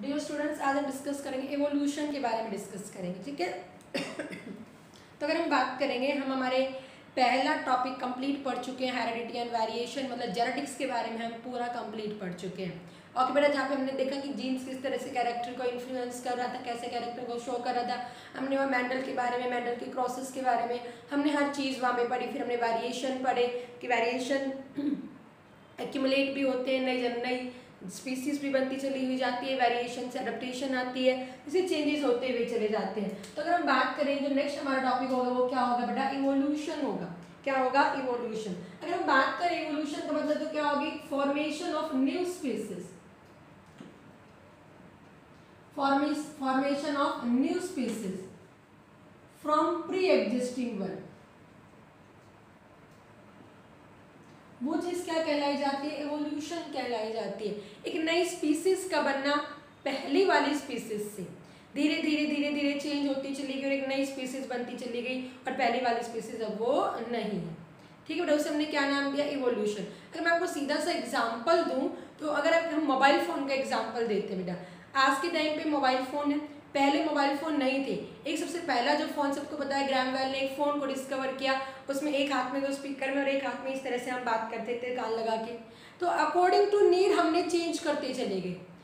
Dear students, आज हम discuss करेंगे एवोल्यूशन के बारे में डिस्कस करेंगे, ठीक है। तो अगर हम बात करेंगे, हम हमारे पहला टॉपिक कंप्लीट पढ़ चुके हैं, हेरिडिटी एंड वेरिएशन, मतलब जेनेटिक्स के बारे में हम पूरा कंप्लीट पढ़ चुके हैं। ओके बेटा, जहाँ पे हमने देखा कि जीन्स किस तरह से कैरेक्टर को इन्फ्लुएंस कर रहा था, कैसे कैरेक्टर को शो कर रहा था। हमने वहाँ मेंडल के बारे में, मेंडल के क्रॉसेस के बारे में हमने हर चीज़ वहाँ पे पढ़ी। फिर हमने वेरिएशन पढ़े कि वेरिएशन एक्यूमुलेट भी होते हैं, नई स्पीसीज भी बनती चली हुई जाती है, वेरिएशन से अडेप्टेशन आती है, इसे चेंजेस होते हुए चले जाते हैं। तो अगर हम बात करें जो नेक्स्ट हमारा टॉपिक होगा वो क्या होगा बेटा, इवोल्यूशन होगा। क्या होगा? इवोल्यूशन। अगर हम बात करें इवोल्यूशन का मतलब तो क्या होगी, formation of new species, formation of new species from pre existing one. वो चीज क्या कहलाई जाती है, एवोल्यूशन कहलाई जाती है। एक नई स्पीसीज का बनना पहली वाली स्पीसीज से धीरे धीरे चेंज होती चली गई और एक नई स्पीसीज बनती चली गई, और पहली वाली स्पीसीज अब वो नहीं है, ठीक है बेटा। उसे हमने क्या नाम दिया, इवोल्यूशन। अगर मैं आपको सीधा सा एग्जाम्पल दूं तो अगर हम मोबाइल फोन का एग्जाम्पल देते हैं बेटा, आज के टाइम पे मोबाइल फोन है, पहले मोबाइल फ़ोन नहीं थे। एक सबसे पहला जो फ़ोन सबको पता है, ग्रैम बेल ने एक फ़ोन को डिस्कवर किया, उसमें एक हाथ में 2 स्पीकर में और एक हाथ में इस तरह से हम बात करते थे कान लगा के। तो अकॉर्डिंग टू नीड हमने चेंज करते चले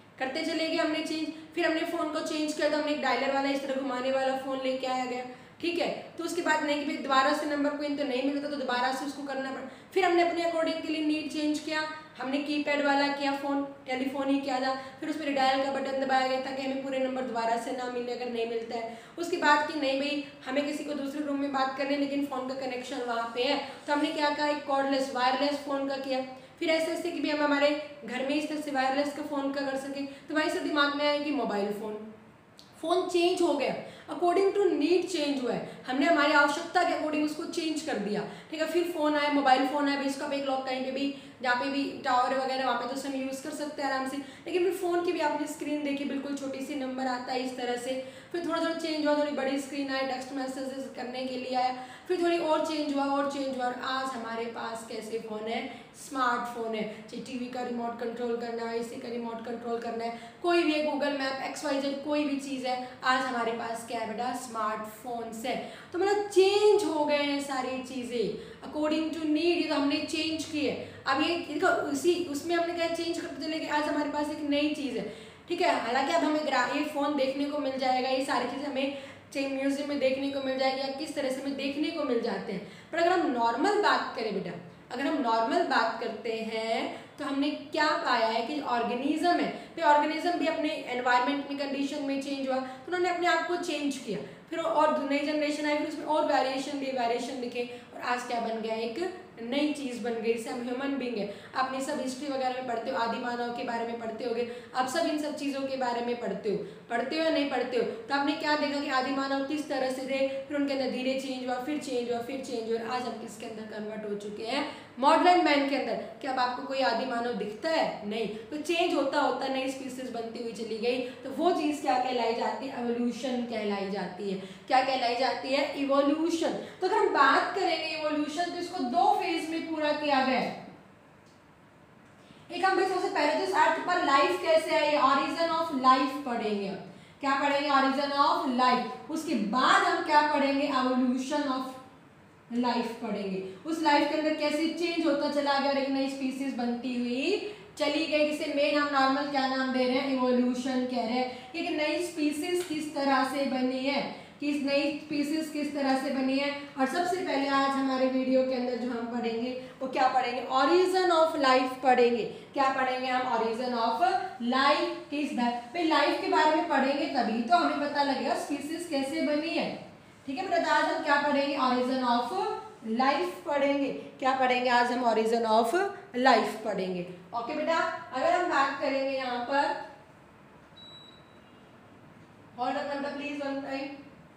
गए हमने चेंज। फिर हमने फ़ोन को चेंज किया, तो हमने एक डायलर वाला इस तरह घुमाने वाला फ़ोन लेके आया गया, ठीक है। तो उसके बाद नहीं कि दोबारा से नंबर कोई तो नहीं मिलता, तो दोबारा से उसको करना पड़ा। फिर हमने अपने अकॉर्डिंग के लिए नीड चेंज किया, हमने कीपैड वाला किया फ़ोन, टेलीफोन ही किया था। फिर उसमें डायल का बटन दबाया गया ताकि हमें पूरे नंबर दोबारा से ना मिले अगर नहीं मिलता है। उसके बाद कि नहीं भाई हमें किसी को दूसरे रूम में बात करनी है लेकिन फ़ोन का कनेक्शन वहाँ पे है, तो हमने क्या कहा, एक कॉर्डलेस वायरलेस फ़ोन का किया। फिर ऐसे ऐसे कि भी हम हमारे घर में इस तरह से वायरलेस का फ़ोन का कर सकें, तो वहीं से दिमाग में आया कि मोबाइल फ़ोन चेंज हो गया, अकॉर्डिंग टू नीड चेंज हुआ है, हमने हमारी आवश्यकता के अकॉर्डिंग उसको चेंज कर दिया, ठीक है। फिर फ़ोन आया, मोबाइल फ़ोन आया, इसका भी एक लॉक कहीं पे भी जहाँ पे भी टावर वगैरह वहाँ पे तो हम यूज़ कर सकते हैं आराम से। लेकिन फिर फ़ोन की भी आपने स्क्रीन देखी, बिल्कुल छोटी सी नंबर आता है इस तरह से। फिर थोड़ा थोड़ा चेंज हुआ, थोड़ी बड़ी स्क्रीन आई, टेक्स्ट मैसेजेस करने के लिए आया। फिर थोड़ी और चेंज हुआ और आज हमारे पास कैसे फ़ोन है, स्मार्टफोन है। चाहे टीवी का रिमोट कंट्रोल करना है, इसी का रिमोट कंट्रोल करना है, कोई भी गूगल मैप XYZ कोई भी चीज़ है, आज हमारे पास क्या है बेटा, स्मार्टफोन्स है। तो मतलब चेंज हो गए हैं सारी चीज़ें अकॉर्डिंग टू नीड, ये तो हमने चेंज की है। अब ये देखो उसी उसमें हमने क्या चेंज करते चले गए, आज हमारे पास एक नई चीज़ है, ठीक है। हालांकि अब हमें ये फ़ोन देखने को मिल जाएगा, ये सारी चीज़ें हमें चाहे म्यूजियम में देखने को मिल जाएगी या किस तरह से हमें देखने को मिल जाते हैं। पर अगर हम नॉर्मल बात करें बेटा, अगर हम नॉर्मल बात करते हैं तो हमने क्या पाया है कि ऑर्गेनिज्म है, तो ऑर्गेनिज्म भी अपने एनवायरनमेंट में कंडीशन में चेंज हुआ, तो उन्होंने अपने आप को चेंज किया। फिर और नई जनरेशन आई, फिर उसमें और वेरिएशन दिखे, और आज क्या बन गया, एक नई चीज़ बन गई, जिसे हम ह्यूमन बींग है। आपने सब हिस्ट्री वगैरह में पढ़ते हो, आदि मानव के बारे में पढ़ते होगे, आप सब इन सब चीज़ों के बारे में पढ़ते हो या नहीं पढ़ते हो। तो आपने क्या देखा कि आदि मानव किस तरह से थे, फिर उनके अंदर धीरे चेंज हुआ, फिर चेंज हुआ, आज हम किसके अंदर कन्वर्ट हो चुके हैं, मॉडर्न मैन के अंदर। क्या अब आपको कोई आदि मानव दिखता है? नहीं। तो चेंज होता नई स्पीसीज बनती हुई चली गई, तो वो चीज़ क्या कहलाई जाती है, एवोल्यूशन कहलाई जाती है। क्या कहलाई जाती है, इवोल्यूशन। तो अगर हम बात करेंगे इवोल्यूशन, तो इसको 2 फेज में पूरा किया गया है। एक हम सबसे पहले तो अर्थ पर लाइफ कैसे आई, ऑरिजिन ऑफ लाइफ पढ़ेंगे। क्या पढ़ेंगे, ऑरिजिन ऑफ लाइफ। उसके बाद हम क्या पढ़ेंगे, एवोल्यूशन ऑफ लाइफ पढ़ेंगे। उस लाइफ के अंदर कैसे चेंज होता चला गया और एक नई स्पीसीज बनती हुई चली गई, जिसे मेन हम नॉर्मल क्या नाम दे रहे हैं, इवोल्यूशन कह रहे हैं। एक नई स्पीसीज किस तरह से बनी है, किस नई स्पीसीज किस तरह से बनी है। और सबसे पहले आज हमारे वीडियो के अंदर जो हम पढ़ेंगे वो क्या पढ़ेंगे, ऑरिजिन ऑफ लाइफ पढ़ेंगे। क्या पढ़ेंगे हम, ऑरिजिन ऑफ लाइफ। किस भाई लाइफ के बारे में पढ़ेंगे तभी तो हमें पता लगेगा स्पीसीज कैसे बनी है, ठीक है बेटा। आज हम क्या पढ़ेंगे, ऑरिजिन ऑफ लाइफ पढ़ेंगे। क्या पढ़ेंगे आज हम, ऑरिजिन ऑफ लाइफ पढ़ेंगे। ओके बेटा, अगर हम बात करेंगे यहाँ पर, hold up please one time.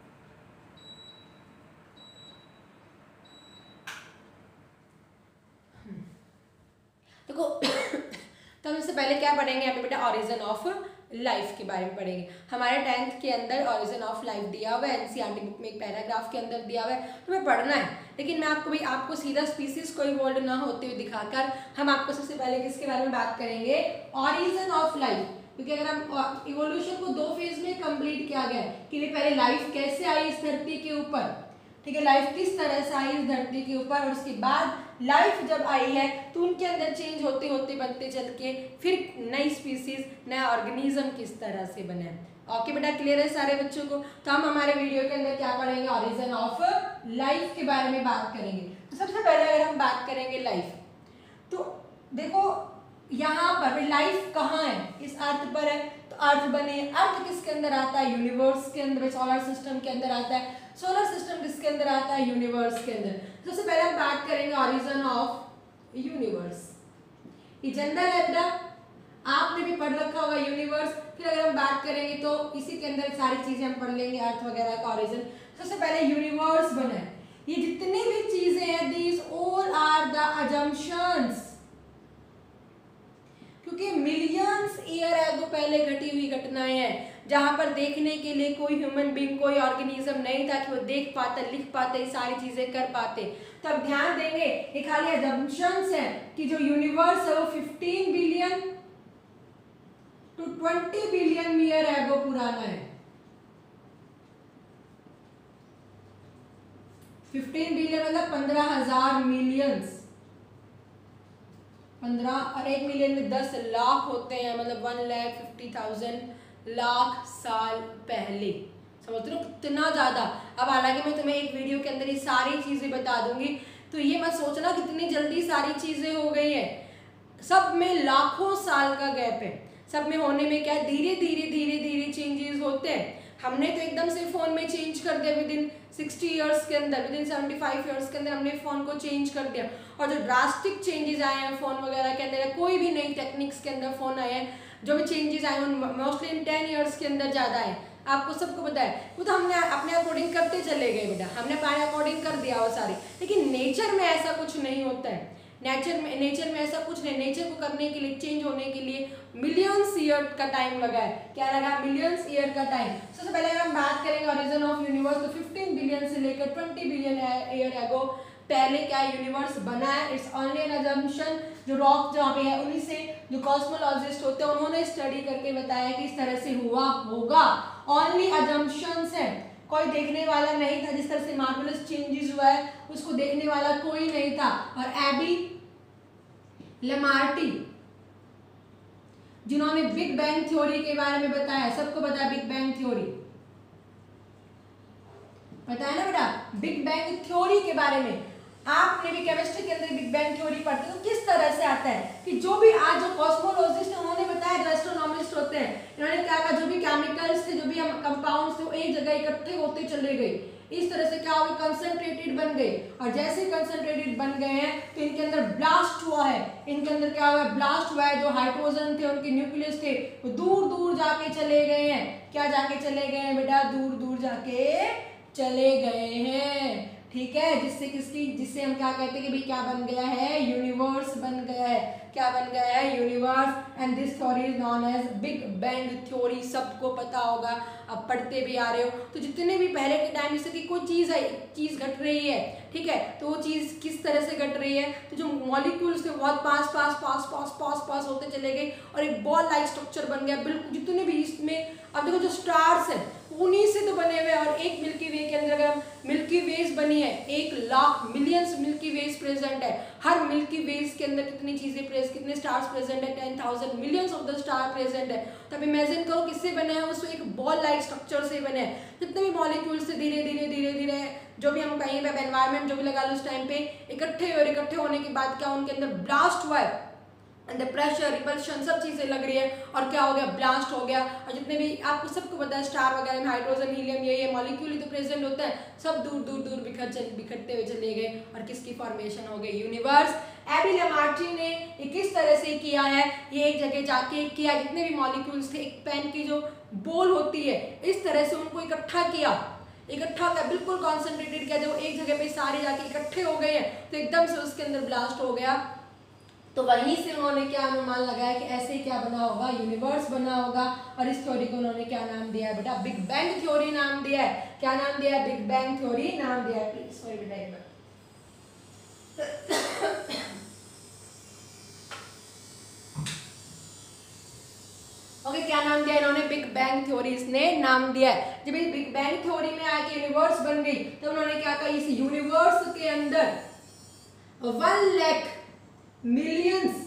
देखो तो हम इससे पहले क्या पढ़ेंगे यहाँ पे बेटा, ऑरिजिन ऑफ लाइफ के बारे में पढ़ेंगे। हमारे 10th के अंदर ऑरिजिन ऑफ लाइफ दिया हुआ है, एनसीईआरटी बुक में एक पैराग्राफ के अंदर दिया हुआ है, तो हमें पढ़ना है। लेकिन मैं आपको सीधा स्पीसीज को इवॉल्व ना होते हुए दिखाकर हम आपको सबसे पहले किसके बारे में बात करेंगे, ऑरिजिन ऑफ लाइफ। क्योंकि अगर हम इवोल्यूशन को 2 फेज में कंप्लीट किया गया है कि पहले लाइफ कैसे आई इस धरती के ऊपर, ठीक है, लाइफ किस तरह से आई इस धरती के ऊपर, और उसके बाद लाइफ जब आई है तो उनके अंदर चेंज होते होते बनते चल के फिर नई स्पीसीज, नया ऑर्गेनिज्म किस तरह से बना है। ओके बेटा, क्लियर है सारे बच्चों को? तो हम हमारे वीडियो के अंदर क्या पढ़ेंगे, ऑरिजिन ऑफ लाइफ के बारे में बात करेंगे। तो सबसे पहले अगर हम बात करेंगे लाइफ, तो देखो यहाँ पर लाइफ कहाँ है, इस अर्थ पर है, तो अर्थ बने, अर्थ किसके अंदर आता है, यूनिवर्स के अंदर, सोलर सिस्टम के अंदर आता है। सोलर सिस्टम किसके अंदर आता है, यूनिवर्स के अंदर। सबसे पहले हम बात करेंगे ओरिजिन ऑफ यूनिवर्स। ये जनरल है बेटा, आपने भी पढ़ रखा होगा यूनिवर्स। फिर अगर हम बात करेंगे तो इसी के अंदर सारी चीजें हम पढ़ लेंगे, अर्थ वगैरह का ओरिजिन। सबसे पहले यूनिवर्स बना है, ये जितनी भी चीजें हैं these all are the assumptions, क्योंकि मिलियंस ईयर एगो पहले घटी हुई घटनाएं हैं जहां पर देखने के लिए कोई ह्यूमन बीइंग, कोई ऑर्गेनिज्म नहीं था कि वो देख पाते, लिख पाते, ये सारी चीजें कर पाते। तो अब ध्यान देंगे ये खाली अजम्पशंस हैं कि जो यूनिवर्स है वो 15 बिलियन टू 20 बिलियन ईयर एगो पुराना है। 15 बिलियन मतलब 15,000 मिलियंस, 15 और 1 मिलियन में 10 लाख होते हैं, मतलब 1,50,000 लाख साल पहले। समझ रहे हो कितना ज्यादा। अब हालांकि मैं तुम्हें एक वीडियो के अंदर ये सारी चीजें बता दूंगी, तो ये मत सोचना कितनी जल्दी सारी चीजें हो गई है। सब में लाखों साल का गैप है, सब में होने में क्या धीरे धीरे धीरे धीरे चेंजेस होते हैं। हमने तो एकदम से फोन में चेंज कर दिया विदिन 60 इयर्स के अंदर, विदिन 75 इयर्स के अंदर हमने फोन को चेंज कर दिया। और जो ड्रास्टिक चेंजेस आए हैं फोन वगैरह के अंदर, कोई भी नई टेक्निक्स के अंदर फोन आए हैं, जो भी चेंजेस आए हैं मोस्टली इन 10 इयर्स के अंदर ज़्यादा है। आपको सबको पता है, वो तो हमने अपने अकॉर्डिंग करते चले गए बेटा, हमने अपने अकॉर्डिंग कर दिया वो सारे। लेकिन नेचर में ऐसा कुछ नहीं होता है, नेचर में ऐसा कुछ नहीं। नेचर को करने के लिए, चेंज होने के लिए मिलियंस ईयर का टाइम लगा है। क्या लगा, मिलियंस ईयर का टाइम। सबसे पहले अगर हम बात करेंगे ओरिजिन ऑफ यूनिवर्स, तो 15 बिलियन से लेकर 20 बिलियन ईयर एगो पहले क्या यूनिवर्स बना है। इट्स ओनली एन अजम्पशन, जो रॉक जहाँ पे है उन्हीं से जो कॉस्मोलॉजिस्ट होते हैं उन्होंने स्टडी करके बताया कि इस तरह से हुआ होगा। ओनली अजम्पशंस है, कोई देखने वाला नहीं था। जिस तरह से मार्वलस चेंजेस हुआ है उसको देखने वाला कोई नहीं था। और एबी लेमार्टी जिन्होंने बिग बैंग थ्योरी के बारे में बताया, सबको पता है बिग बैंग थ्योरी, पता है ना बेटा, बिग बैंग थ्योरी के बारे में आपने भी केमिस्ट्री के अंदर बिग बैंग थ्योरी पढ़ते हो। किस तरह से आता है कि जो भी आज जो कॉस्मोलॉजिस्ट है उन्होंने बताया, जो एस्ट्रोनॉमिस्ट होते हैं इन्होंने क्या कहा, जो भी केमिकल्स थे, जो भी कंपाउंड्स थे वो एक जगह इकट्ठे होते चले गए। इस तरह से क्या हो गए, कंसंट्रेटेड बन गए। और जैसे कंसंट्रेटेड बन गए हैं तो इनके अंदर ब्लास्ट हुआ है। इनके अंदर क्या हुआ है, ब्लास्ट हुआ है। जो हाइड्रोजन थे, उनके न्यूक्लियस थे, वो दूर दूर जाके चले गए हैं। क्या जाके चले गए हैं बेटा, दूर दूर जाके चले गए हैं। ठीक है, जिससे हम क्या कहते हैं कि भाई क्या बन गया है, यूनिवर्स बन गया है। क्या बन गया है, universe. And this theory is known as big bang theory. सबको पता होगा, अब पढ़ते भी आ रहे हो। तो जितने भी पहले के टाइम जैसे कि कोई चीज घट रही है, ठीक है, तो वो चीज किस तरह से घट रही है, तो जो मॉलिक्यूल्स थे बहुत पास पास पास पास पास पास होते चले गए और एक बॉल लाइक स्ट्रक्चर बन गया बिल्कुल। जितने भी इसमें अब देखो जो स्टार्स हैं उन्हीं से तो बने हुए हैं। और एक मिल्की वे के अंदर अगर मिल्की वेज बनी है, 1 lakh millions milky ways present है। हर मिल्की वेज के अंदर कितनी चीजें कितने स्टार्स प्रेजेंट है, 10,000 millions of the star present है। तब इमेजिन करो किससे बने हैं, उसको एक बॉल लाइक स्ट्रक्चर से बने हैं। जितने भी मॉलिक्यूल्स से धीरे धीरे धीरे धीरे जो भी हम कहीं पे एनवायरमेंट जो भी लगा लो उस टाइम पे इकट्ठे होने के बाद क्या उनके अंदर ब्लास्ट हुआ है। अंदर प्रेशर, रिपल्शन सब चीजें लग रही है और क्या हो गया, ब्लास्ट हो गया। और जितने भी आपको सबको पता है स्टार वगैरह में हाइड्रोजन, हीलियम, ये मॉलिक्यूल ही तो प्रेजेंट होता है। सब दूर दूर दूर बिखरते हुए चले गए और किसकी फॉर्मेशन हो गई, यूनिवर्स। एबी लेमार्टी ने ये किस तरह से किया है, ये एक जगह जाके किया। जितने भी मॉलिक्यूल्स थे, एक पेन की जो बॉल होती है इस तरह से उनको इकट्ठा किया, बिल्कुल कॉन्सेंट्रेटेड किया। जब एक जगह पे सारे जाके इकट्ठे हो गए हैं तो एकदम से उसके अंदर ब्लास्ट हो गया। तो वहीं से उन्होंने क्या अनुमान लगाया कि ऐसे क्या बना होगा, यूनिवर्स बना होगा। और इस थ्योरी को उन्होंने क्या नाम दिया है बेटा, बिग बैंग थ्योरी नाम दिया है। क्या नाम दिया है, बिग बैंग थ्योरी नाम दिया है। प्लीज सॉरी बेटा एक बार। ओके, क्या नाम दिया इन्होंने? बिग बैंग थ्योरी इसने नाम दिया है। जब इस बिग बैंग थ्योरी में आके यूनिवर्स बन गई तो उन्होंने क्या कहा, इस यूनिवर्स के अंदर 1 लाख मिलियंस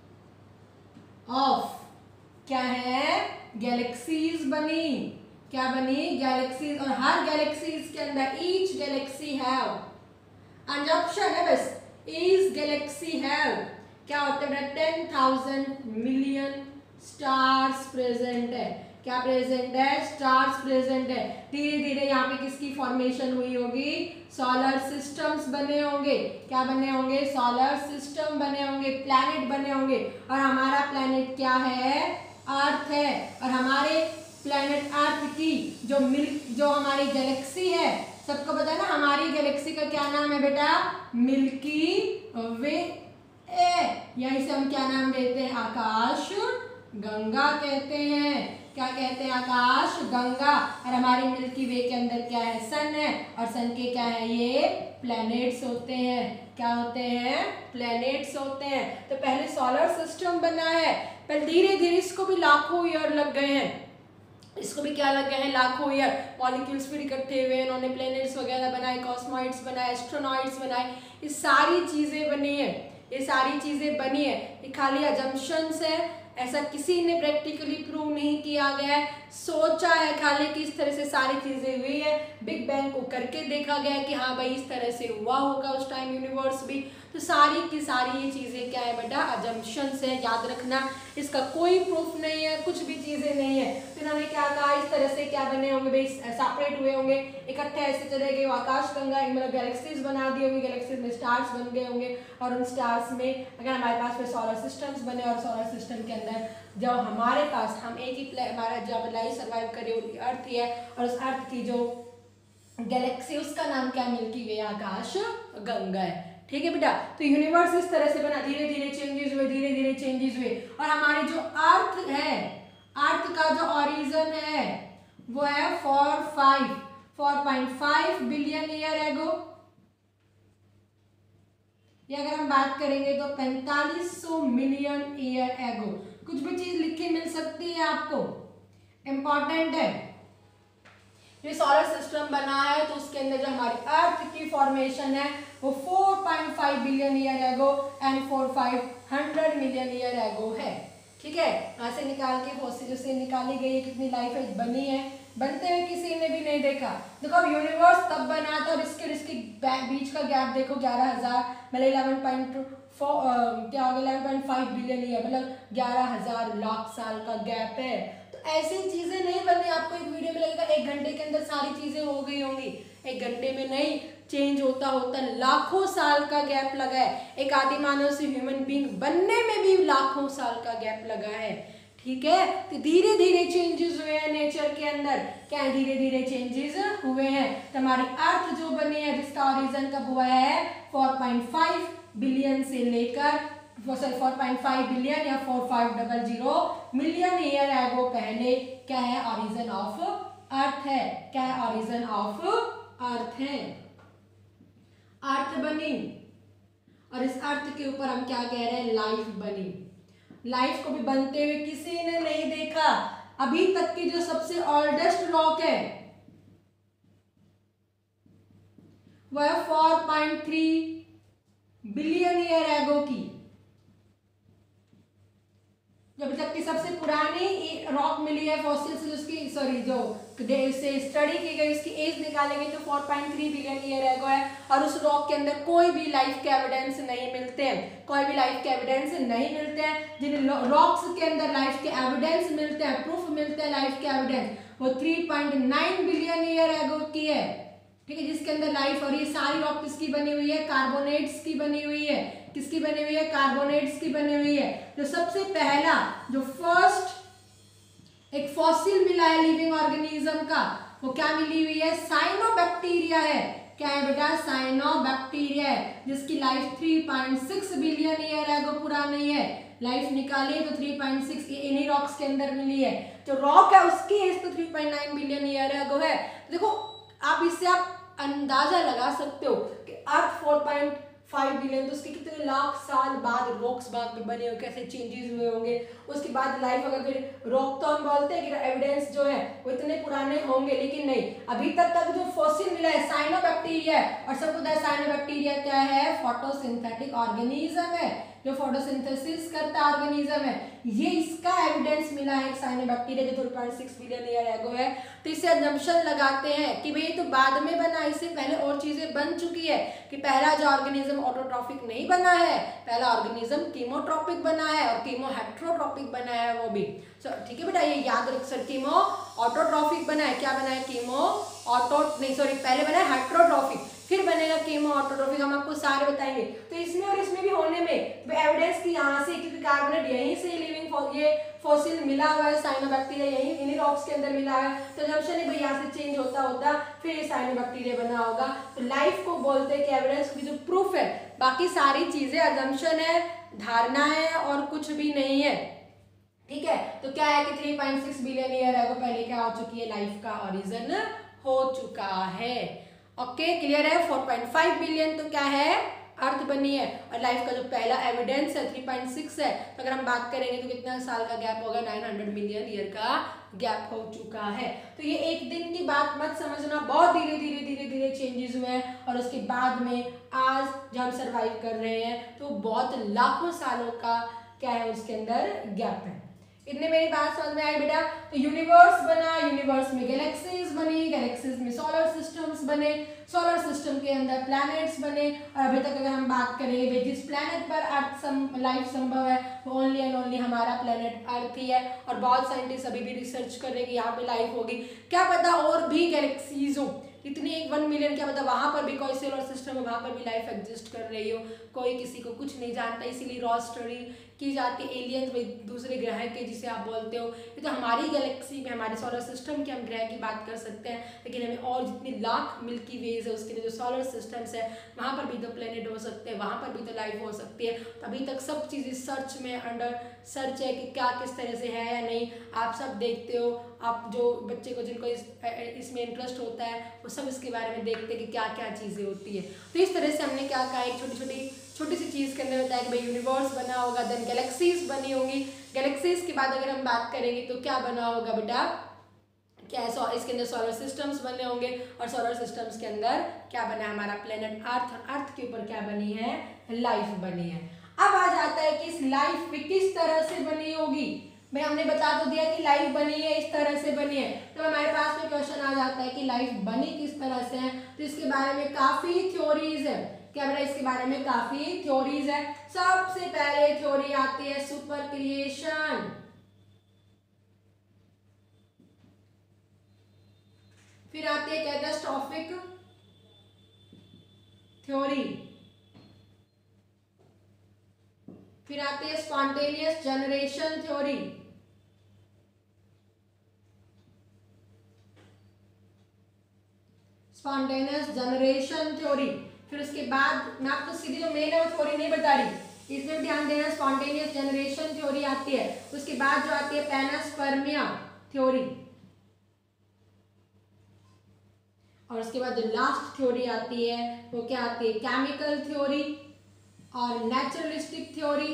ऑफ क्या है, गैलेक्सीज बनी। क्या बनी? गैलेक्सीज। और हर गैलेक्सीज के अंदर ईच गैलेक्सी हैव अंजप्शन है बस, ईच गैलेक्सी हैव क्या होता है? 10,000 मिलियन स्टार्स प्रेजेंट है। क्या प्रेजेंट है? स्टार्स प्रेजेंट है। धीरे धीरे यहाँ पे किसकी फॉर्मेशन हुई होगी? सोलर सिस्टम्स बने होंगे। क्या बने होंगे? सोलर सिस्टम बने होंगे, प्लैनेट बने होंगे। और हमारा प्लैनेट क्या है? अर्थ है। और हमारे प्लैनेट अर्थ की जो हमारी गैलेक्सी है, सबको पता है ना हमारी गैलेक्सी का क्या नाम है बेटा? मिल्की वे है। या इसे हम क्या नाम देते हैं? आकाश गंगा कहते हैं। क्या कहते हैं? आकाश गंगा। और हमारी मिल्की वे के अंदर क्या है? सन है। और सन के क्या है? ये प्लैनेट्स होते हैं। क्या होते हैं? प्लैनेट्स होते हैं। तो पहले सोलर सिस्टम बना है, पर धीरे धीरे इसको भी लाखों ईयर लग गए हैं। इसको भी क्या लग गए हैं? लाखों ईयर। मॉलिक्यूल्स भी इकट्ठे हुए, इन्होंने प्लैनेट्स वगैरह बनाए, कॉस्मॉइड्स बनाए, एस्ट्रोनॉइड्स बनाए, ये सारी चीजें बनी है। ये सारी चीजें बनी है, ये खाली अजम्पशंस है। ऐसा किसी ने प्रैक्टिकली प्रूव नहीं किया गया है, सोचा है खाली कि इस तरह से सारी चीजें हुई है। बिग बैंग को करके देखा गया कि हाँ भाई इस तरह से हुआ होगा उस टाइम यूनिवर्स भी। तो सारी की सारी ये चीजें क्या है बेटा? अजम्पशंस है, याद रखना। इसका कोई प्रूफ नहीं है, कुछ भी चीजें नहीं है। तो इन्होंने क्या कहा? इस तरह से क्या बने होंगे भाई? सेपरेट हुए होंगे, इकट्ठे ऐसे चले गए, आकाश गंगा मतलब गैलेक्सीज बना दी होंगी, गैलेक्सीज में स्टार्स बन गए होंगे। और उन स्टार्स में अगर हमारे पास फिर सोलर सिस्टम्स बने, और सोलर सिस्टम के अंदर जब हमारे पास हम एक ही हमारा जब लाइफ सर्वाइव करे वो अर्थ ही है, और उस अर्थ की जो गैलेक्सी उसका नाम क्या? मिल्की वे, आकाश गंगा है। ठीक है बेटा, तो यूनिवर्स इस तरह से बना, धीरे धीरे चेंजेस हुए, धीरे धीरे चेंजेस हुए। और हमारे जो अर्थ है, अर्थ का जो ओरिजिन है वो है 4.5 बिलियन ईयर एगो। या अगर हम बात करेंगे तो 4500 मिलियन ईयर एगो। कुछ भी चीज लिख के मिल सकती है आपको, इंपॉर्टेंट है। जो सोलर सिस्टम बना है तो उसके अंदर जो हमारी अर्थ की फॉर्मेशन है वो 4.5 billion year ago and 4,500 million year ago है। ठीक है, यहाँ से निकाल के फॉसिल से निकाली गई है, कितनी लाइफ बनी है, बनते हुए किसी ने भी नहीं देखा। देखो अब यूनिवर्स तब बना था और इसके बीच का गैप देखो 11,000 मतलब 11.4 क्या हो गया 11.5 बिलियन ईयर मतलब 11,000 लाख साल का गैप है। तो ऐसी चीजें नहीं बननी। आपको एक वीडियो में लगेगा 1 घंटे के अंदर सारी चीजें हो गई होंगी, 1 घंटे में नहीं, चेंज होता होता लाखों साल का गैप लगा है। एक आदि मानव से ह्यूमन बीइंग बनने में भी लाखों साल का गैप लगा है। ठीक है, तो धीरे धीरे चेंजेस हुए हैं नेचर के अंदर। क्या धीरे धीरे चेंजेस हुए हैं। तो हमारी अर्थ जो बनी है जिसका ओरिजिन कब हुआ है? 4.5 बिलियन से लेकर 4.5 बिलियन या 4500 मिलियन ईयर एगो पहले क्या है? ओरिजिन ऑफ अर्थ है। क्या है? ओरिजिन ऑफ अर्थ है। अर्थ बनी और इस अर्थ के ऊपर हम क्या कह रहे हैं? लाइफ बनी। लाइफ को भी बनते हुए किसी ने नहीं देखा। अभी तक की जो सबसे ओल्डेस्ट रॉक है वह 4.3 बिलियन ईयर एगो की। जो अभी तक की सबसे पुरानी रॉक मिली है फॉसिल्स, उसकी सॉरी जो से स्टडी की गई उसकी एज निकाली गई तो 4.3 बिलियन ईयर एगो है। और उस रॉक के अंदर कोई भी लाइफ के एविडेंस नहीं मिलते हैं, कोई भी लाइफ के एविडेंस नहीं मिलते हैं। जिन रॉक्स के अंदर लाइफ के एविडेंस मिलते हैं, प्रूफ मिलते हैं लाइफ के एविडेंस, वो 3.9 बिलियन ईयर एगो की है। ठीक है, जिसके अंदर लाइफ। और ये सारी रॉक किसकी बनी हुई है? कार्बोनेट्स की बनी हुई है। किसकी बनी हुई है? कार्बोनेट्स की बनी हुई है। जो सबसे पहला जो फर्स्ट एक फॉसिल मिला है लिविंग ऑर्गेनिज्म का, वो क्या मिली हुई है? साइनोबैक्टीरिया है। क्या है बेटा? साइनोबैक्टीरिया है, जिसकी लाइफ 3.6 बिलियन ईयर एगो पुरानी है। लाइफ निकाली तो 3.6 इन्हीं रॉक्स के अंदर मिली है। जो रॉक है उसकी एज तो 3.9 बिलियन ईयर एगो है। देखो आप इससे आप अंदाजा लगा सकते हो कि अर्थ 4.5 बिलियन तो उसके कितने लाख साल बाद रॉक्स बाद में बने हो, कैसे चेंजेस हुए होंगे। उसके बाद लाइफ अगर फिर रोक तो हम बोलते हैं कि एविडेंस जो है वो इतने पुराने होंगे, लेकिन नहीं, अभी तक जो फॉसिल मिला है साइनोबैक्टीरिया और सबको पता है साइनोबैक्टीरिया क्या है, फोटोसिंथेटिक ऑर्गेनिज्म है, जो फोटोसिंथेसिस करता ऑर्गेनिज्म है, ये इसका एविडेंस मिला है साइनोबैक्टीरिया जो 3.6 बिलियन ईयर एगो है। तो इससे अजम्पशन लगाते हैं कि भाई तो बाद में बना, इससे पहले और चीजें बन चुकी है कि पहला जो ऑर्गेनिज्म ऑटोट्रॉफिक नहीं बना है, पहला ऑर्गेनिज्म कीमोट्रॉपिक बना है और कीमो हेट्रोट्रॉपिक बना है वो भी। ठीक है बेटा, ये याद रख सर, कीमो ऑटोट्रॉफिक बना है, क्या बना है, कीमो ऑटो नहीं सॉरी पहले बना है हेट्रोट्रॉफिक, फिर बनेगा कीमो ऑटोट्रॉफिक, हम आपको सारे बताएंगे। तो इसमें और इसमें भी होने में एविडेंस की यहाँ से, क्योंकि कार्बोनेट यहीं से लिविंग ये फॉसिल मिला हुआ है, साइनोबैक्टीरिया यहीं इन्हीं रॉक्स के अंदर मिला है, तो जंक्शन भाई यहाँ से चेंज होता होता फिर ये साइनोबैक्टीरिया बना होगा। तो लाइफ को बोलते हैं कि एविडेंस की जो प्रूफ है, बाकी सारी चीजें अजम्पशन है, धारणा है और कुछ भी नहीं है। ठीक है, तो क्या है कि 3.6 बिलियन ईयर एगो पहले क्या हो चुकी है, लाइफ का ओरिजिन हो चुका है। ओके, क्लियर है। 4.5 बिलियन तो क्या है, अर्थ बनी है, और लाइफ का जो पहला एविडेंस है 3.6 है। तो अगर हम बात करेंगे तो कितना साल का गैप होगा, 900 मिलियन ईयर का गैप हो चुका है। तो ये एक दिन की बात मत समझना, बहुत धीरे धीरे धीरे धीरे चेंजेस हुए हैं, और उसके बाद में आज जब हम सर्वाइव कर रहे हैं तो बहुत लाखों सालों का क्या है उसके अंदर गैप है। इतने मेरी बात समझ में आई बेटा। तो यूनिवर्स बना, यूनिवर्स में गैलेक्सीज बनी, गैलेक्सीज में सोलर सिस्टम्स बने, सोलर सिस्टम के अंदर प्लैनेट्स बने, और अभी तक अगर हम बात करें जिस प्लैनेट पर अर्थ लाइफ संभव है वो ओनली एंड ओनली हमारा प्लैनेट अर्थ ही है। और बहुत साइंटिस्ट अभी भी रिसर्च कर रहे हैं कि यहाँ पे लाइफ होगी, क्या पता और भी गैलेक्सीज हो, इतनी 1 मिलियन, क्या पता वहां पर भी कोई सोलर सिस्टम है, वहां पर भी लाइफ एग्जिस्ट कर रही हो, कोई किसी को कुछ नहीं जानता। इसीलिए रॉ स्टडी की जाती है, एलियंस दूसरे ग्रह के जिसे आप बोलते हो, ये तो हमारी गैलेक्सी में, हमारे सोलर सिस्टम के हम ग्रह की बात कर सकते हैं, लेकिन हमें और जितनी लाख मिल्की वेज है उसके लिए जो सोलर सिस्टम्स है वहाँ पर भी तो प्लेनेट हो सकते हैं, वहाँ पर भी तो लाइफ हो सकती है। तो अभी तक सब चीज़ें सर्च में अंडर सर्च है कि क्या किस तरह से है या नहीं, आप सब देखते हो, आप जो बच्चे को जिनको इसमें इंटरेस्ट होता है वो सब इसके बारे में देखते हैं कि क्या क्या चीज़ें होती है। तो इस तरह से हमने क्या कहा, एक छोटी सी चीज़ के अंदर बताया कि भाई यूनिवर्स बना होगा, देन गैलेक्सीज बनी होंगी, गैलेक्सीज के बाद अगर हम बात करेंगे तो क्या बना होगा बेटा, क्या है, इसके अंदर सोलर सिस्टम्स बने होंगे, और सोलर सिस्टम्स के अंदर क्या बना है, हमारा प्लेनेट अर्थ, और अर्थ के ऊपर क्या बनी है, लाइफ बनी है। अब आ जाता है कि इस लाइफ भी किस तरह से बनी होगी। भाई हमने बता तो दिया कि लाइफ बनी है, इस तरह से बनी है, तो हमारे पास में क्वेश्चन आ जाता है कि लाइफ बनी किस तरह से है। तो इसके बारे में काफी थ्योरीज है, क्या बेटा, इसके बारे में काफी थ्योरीज है। सबसे पहले थ्योरी आती है सुपर क्रिएशन, फिर आती है कैटास्ट्रॉफिक थ्योरी, फिर आती है spontaneous generation theory, spontaneous generation theory, फिर उसके बाद मैं आपको सीधी जो मेन है वो थ्योरी नहीं बता रही, इसमें ध्यान देना, स्पॉन्टेनियस जनरेशन थ्योरी आती है, उसके बाद जो आती है पैनास्पर्मिया थ्योरी, और उसके बाद जो लास्ट थ्योरी आती है वो क्या आती है, केमिकल थ्योरी और नेचुरलिस्टिक थ्योरी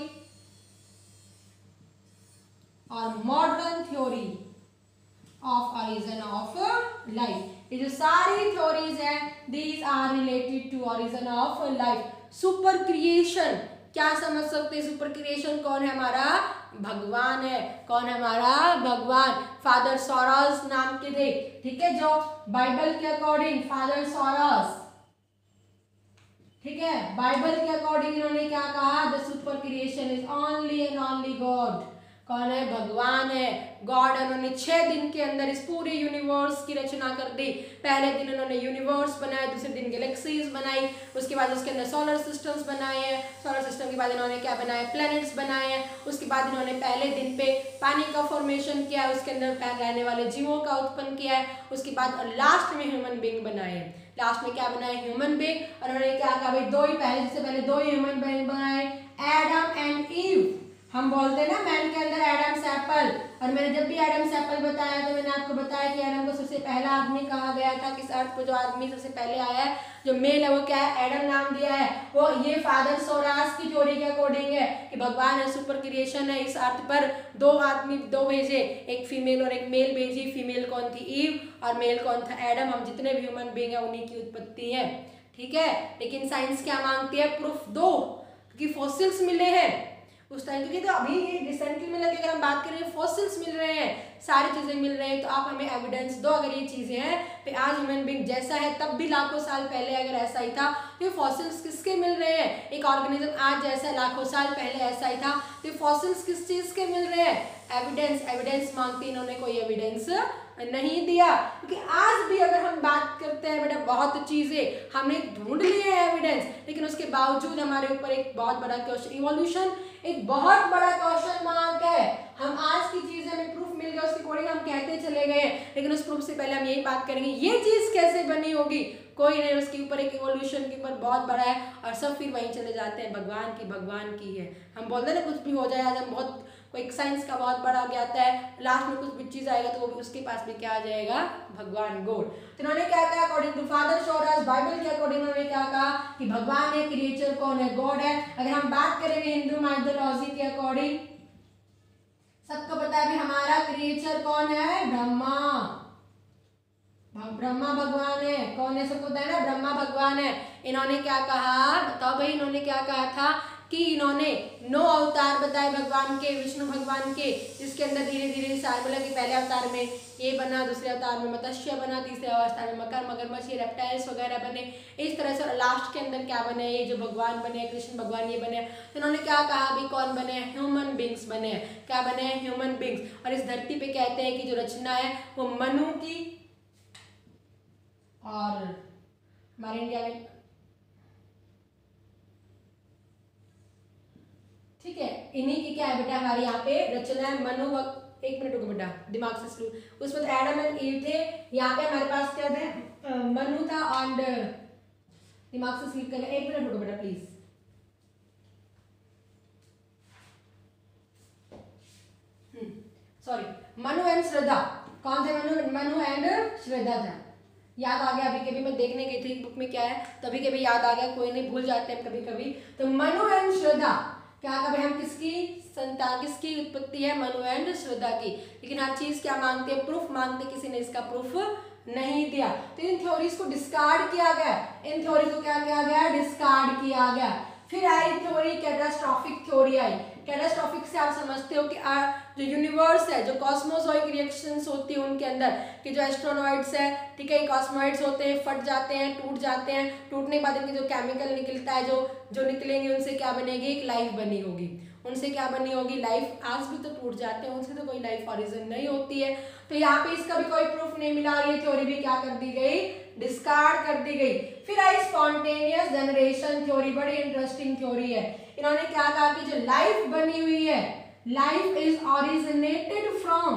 और modern theory of origin of life. ये जो सारी थ्योरीज हैं these are related to origin of life. Super creation क्या समझ सकते हैं, सुपर क्रिएशन कौन है, हमारा भगवान है। कौन है हमारा भगवान, फादर सोरोस नाम के थे, ठीक है, जो बाइबल के अकॉर्डिंग फादर सोरोस, ठीक है, बाइबल के अकॉर्डिंग इन्होंने क्या कहा, the super creation is only and only God. कौन है, भगवान है, गॉड। उन्होंने 6 दिन के अंदर इस पूरे यूनिवर्स की रचना कर दी। पहले दिन उन्होंने यूनिवर्स बनाया, दूसरे दिन गैलेक्सीज बनाई, उसके बाद उसके अंदर सोलर सिस्टम्स बनाए हैं, सोलर सिस्टम के बाद इन्होंने क्या बनाया, प्लैनेट्स बनाए हैं। उसके बाद इन्होंने पहले दिन पे पानी का फॉर्मेशन किया, उसके अंदर रहने वाले जीवों का उत्पन्न किया है। उसके बाद लास्ट में ह्यूमन बीइंग बनाए हैं। लास्ट में क्या बनाए, ह्यूमन बीइंग। और उन्होंने क्या कहा, भाई दो ही पहले 2 ह्यूमन बीइंग बनाए, एडम एंड ईव। हम बोलते हैं ना मैन के अंदर एडम्स एप्पल, और मैंने जब भी एडम सैपल बताया तो मैंने आपको बताया कि एडम को सबसे पहला आदमी कहा गया था किस अर्थ पर, जो आदमी सबसे पहले आया है जो मेल है वो क्या है, एडम नाम दिया है। वो ये फादर सोरास की थ्योरी के अकॉर्डिंग है कि भगवान है, सुपर क्रिएशन है। इस अर्थ पर दो आदमी दो भेजे, एक फीमेल और एक मेल भेजी। फीमेल कौन थी, ईव, और मेल कौन था, एडम। हम जितने भी ह्यूमन बीइंग है उन्हीं की उत्पत्ति है, ठीक है। लेकिन साइंस क्या मांगती है, प्रूफ दो, क्योंकि फॉसिल्स मिले हैं उस टाइम, क्योंकि तो अभी ये रिसेंटली में लगे, अगर हम बात करें फॉसिल्स मिल रहे हैं, सारी चीजें मिल रही हैं, तो आप हमें एविडेंस दो। अगर ये चीजें हैं तो आज ह्यूमन बीइंग जैसा है तब भी लाखों साल पहले अगर ऐसा ही था, तो ये फॉसिल्स किसके मिल रहे हैं, एक ऑर्गेनिज्म आज जैसा लाखों साल पहले ऐसा ही था, तो ये फॉसिल्स किस चीज के मिल रहे हैं, एविडेंस। एविडेंस मांगती, इन्होंने कोई एविडेंस नहीं दिया, क्योंकि आज भी अगर हम बात करते हैं बेटा बहुत चीजें हमने ढूंढ ली है एविडेंस, लेकिन उसके बावजूद हमारे ऊपर एक बहुत बड़ा क्वेश्चन, इवोल्यूशन एक बहुत बड़ा क्वेश्चन मार्क है। हम आज की चीज हमें प्रूफ मिल गया, उसके अकॉर्डिंग हम कहते चले गए, लेकिन उस प्रूफ से पहले हम यही बात करेंगे ये चीज कैसे बनी होगी, कोई नहीं, उसके ऊपर एक इवोल्यूशन के ऊपर बहुत बड़ा है, और सब फिर वहीं चले जाते हैं भगवान की है। हम बोलते हैं ना कुछ भी हो जाए, आज हम बहुत कोई साइंस का बहुत बड़ा ज्ञाता है, लास्ट में कुछ भी चीज आएगा तो वो उसके पास भी क्या आ जाएगा, भगवान गॉड। तो इन्होंने क्या कहा, according to Father Suarez, Bible के अकॉर्डिंग उन्होंने क्या कहा कि भगवान है, क्रिएचर कौन है, गॉड है। अगर हम बात करेंगे हिंदू माइथोलॉजी के अकॉर्डिंग, सबको पता है भी हमारा क्रिएचर कौन है, ब्रह्मा। ब्रह्मा भगवान है, कौन है, सबको पता है ना, ब्रह्मा भगवान है। इन्होंने क्या कहा बताओ भाई, इन्होंने क्या कहा था कि इन्होंने 9 अवतार बताए भगवान के, विष्णु भगवान के, जिसके अंदर धीरे धीरे सारे, मतलब कि पहले अवतार में ये बना, दूसरे अवतार में मत्स्य बना, तीसरे अवतार में मकर, मगरमच्छ, रेप्टाइल्स वगैरह बने, इस तरह से। और लास्ट के अंदर क्या बने, ये जो भगवान बने, कृष्ण भगवान ये बने। तो इन्होंने क्या कहा अभी, कौन बने, ह्यूमन बींग्स बने, क्या बने, ह्यूमन बींग्स। और इस धरती पे कहते हैं कि जो रचना है वो मनु की, और हमारे इंडिया में, ठीक है, इन्हीं की क्या है बेटा, हमारी यहाँ पे रचना है मनु। एक मिनट रुको बेटा, दिमाग से शुरू, उसमें एडम एंड ईव थे, यहाँ पे हमारे पास क्या थे, मनु था, एंड दिमाग से स्लिप करेगा, एक मिनट रुको बेटा please. Sorry, Manu and Shraddha, कौन थे, मनु एंड श्रद्धा था, याद आ गया। अभी कभी मैं देखने गई थी बुक में क्या है, तभी कभी याद आ गया, कोई नहीं, भूल जाते हैं कभी कभी। तो मनु एंड श्रद्धा, क्या कभी हम किसकी संतान, किसकी उत्पत्ति है, मनु एंड श्रद्धा की। लेकिन हर चीज क्या मांगते हैं, प्रूफ मांगते, किसी ने इसका प्रूफ नहीं दिया। तो इन थ्योरीज को डिस्कार्ड किया गया, इन थ्योरी को क्या किया गया, डिस्कार्ड किया गया। फिर आई थ्योरी कैटास्ट्रॉफिक थ्योरी आई। कैटास्ट्रॉफिक से आप समझते हो कि जो यूनिवर्स है, जो कॉस्मोसॉइक रिएक्शंस होती है उनके अंदर, कि जो एस्ट्रोनॉइड्स है, ठीक है, कॉस्मॉइड्स होते हैं, फट जाते हैं, टूट जाते हैं, टूटने के बाद इनके जो केमिकल निकलता है, जो निकलेंगे उनसे क्या बनेगी, एक लाइफ बनी होगी, उनसे क्या बनी होगी, लाइफ। आज भी तो टूट जाते हैं, उनसे तो कोई लाइफ ऑरिजिन नहीं होती है। तो यहाँ पे इसका भी कोई प्रूफ नहीं मिला, और ये थ्योरी भी क्या कर दी गई, डिस्कार्ड कर दी गई। फिर आई स्पॉन्टेनियस जनरेशन थ्योरी, बड़ी इंटरेस्टिंग थ्योरी है। इन्होंने क्या कहा कि जो लाइफ बनी हुई है, life is originated from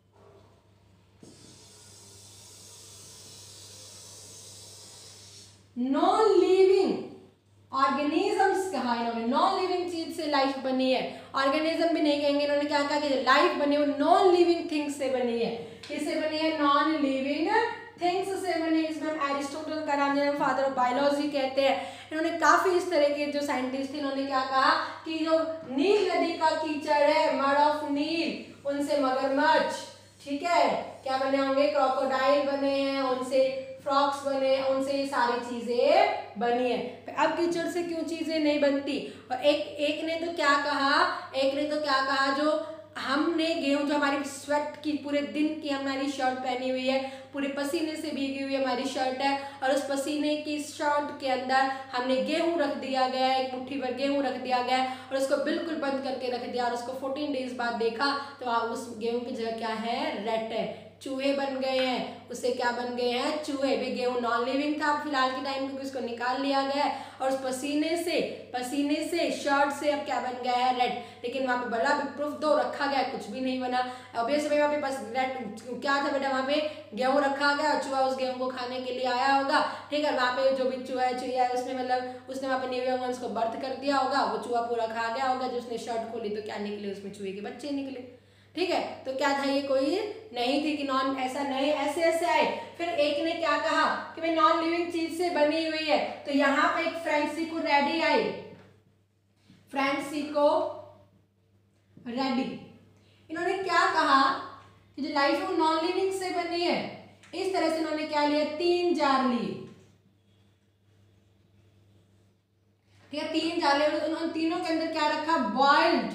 non living organisms, कहा इन्होंने, नॉन लिविंग चीज से लाइफ बनी है, ऑर्गेनिज्म भी नहीं कहेंगे। इन्होंने क्या कहा कि जो लाइफ बनी है वो नॉन लिविंग थिंग्स से बनी है, किससे बनी है, नॉन लिविंग थिंग्स से बनी। इसमें हम एरिस्टोटल का नाम जिन्हें फादर ऑफ बायोलॉजी कहते हैं, इन्होंने काफी इस तरह के जो साइंटिस्ट थे, इन्होंने क्या कहा कि जो नील नदी का कीचड़ है, मड ऑफ नील, उनसे मगरमच्छ, ठीक है, क्या बने होंगे, क्रोकोडाइल बने हैं, उनसे फ्रॉक्स बने, उनसे ये सारी चीजें बनी है। अब कीचड़ से क्यों चीजें नहीं बनती। और एक ने तो क्या कहा, जो हमने गेहूं, जो हमारी स्वेट की पूरे दिन की हमारी शर्ट पहनी हुई है, पूरे पसीने से भीगी हुई हमारी शर्ट है, और उस पसीने की शर्ट के अंदर हमने गेहूं रख दिया गया है, एक मुट्ठी भर गेहूं रख दिया गया है, और उसको बिल्कुल बंद करके रख दिया, और उसको 14 डेज बाद देखा तो उस गेहूं की जगह क्या है, रैट है, चूहे बन गए हैं, उससे क्या बन गए हैं, चूहे। भी गेहूं नॉन लिविंग था फिलहाल के टाइम, क्योंकि उसको निकाल लिया गया है, और उस पसीने से शर्ट से अब क्या बन गया है, रेड। लेकिन वहां पे बड़ा प्रूफ दो रखा गया, कुछ भी नहीं बना। ऑब्वियसली वहां पे बस रेड क्या था बेटा, वहां पे गेहूं रखा गया, और चूहा उस गेहूं को खाने के लिए आया होगा, ठीक है। वहां पे जो भी चूहा है उसमें, मतलब उसने वहां पे न्यू ह्यूमन्स को बर्थ कर दिया होगा, वो चूहा पूरा खा गया होगा, जो उसने शर्ट खोली तो क्या निकले, उसमें चूहे के बच्चे निकले, ठीक है, तो क्या था, ये कोई नहीं थी कि नॉन, ऐसा नहीं, ऐसे ऐसे आए। फिर एक ने क्या कहा कि भाई नॉन लिविंग चीज से बनी हुई है, तो यहाँ पे एक फ्रेंसिको रेडी आई, फ्रेंसिको रेडी। इन्होंने क्या कहा कि जो लाइफ है वो नॉन लिविंग से बनी है। इस तरह से इन्होंने क्या लिया, 3 जार लिए, ठीक है, 3 जार लिए। उन्होंने तीनों के अंदर क्या रखा, बॉइल्ड,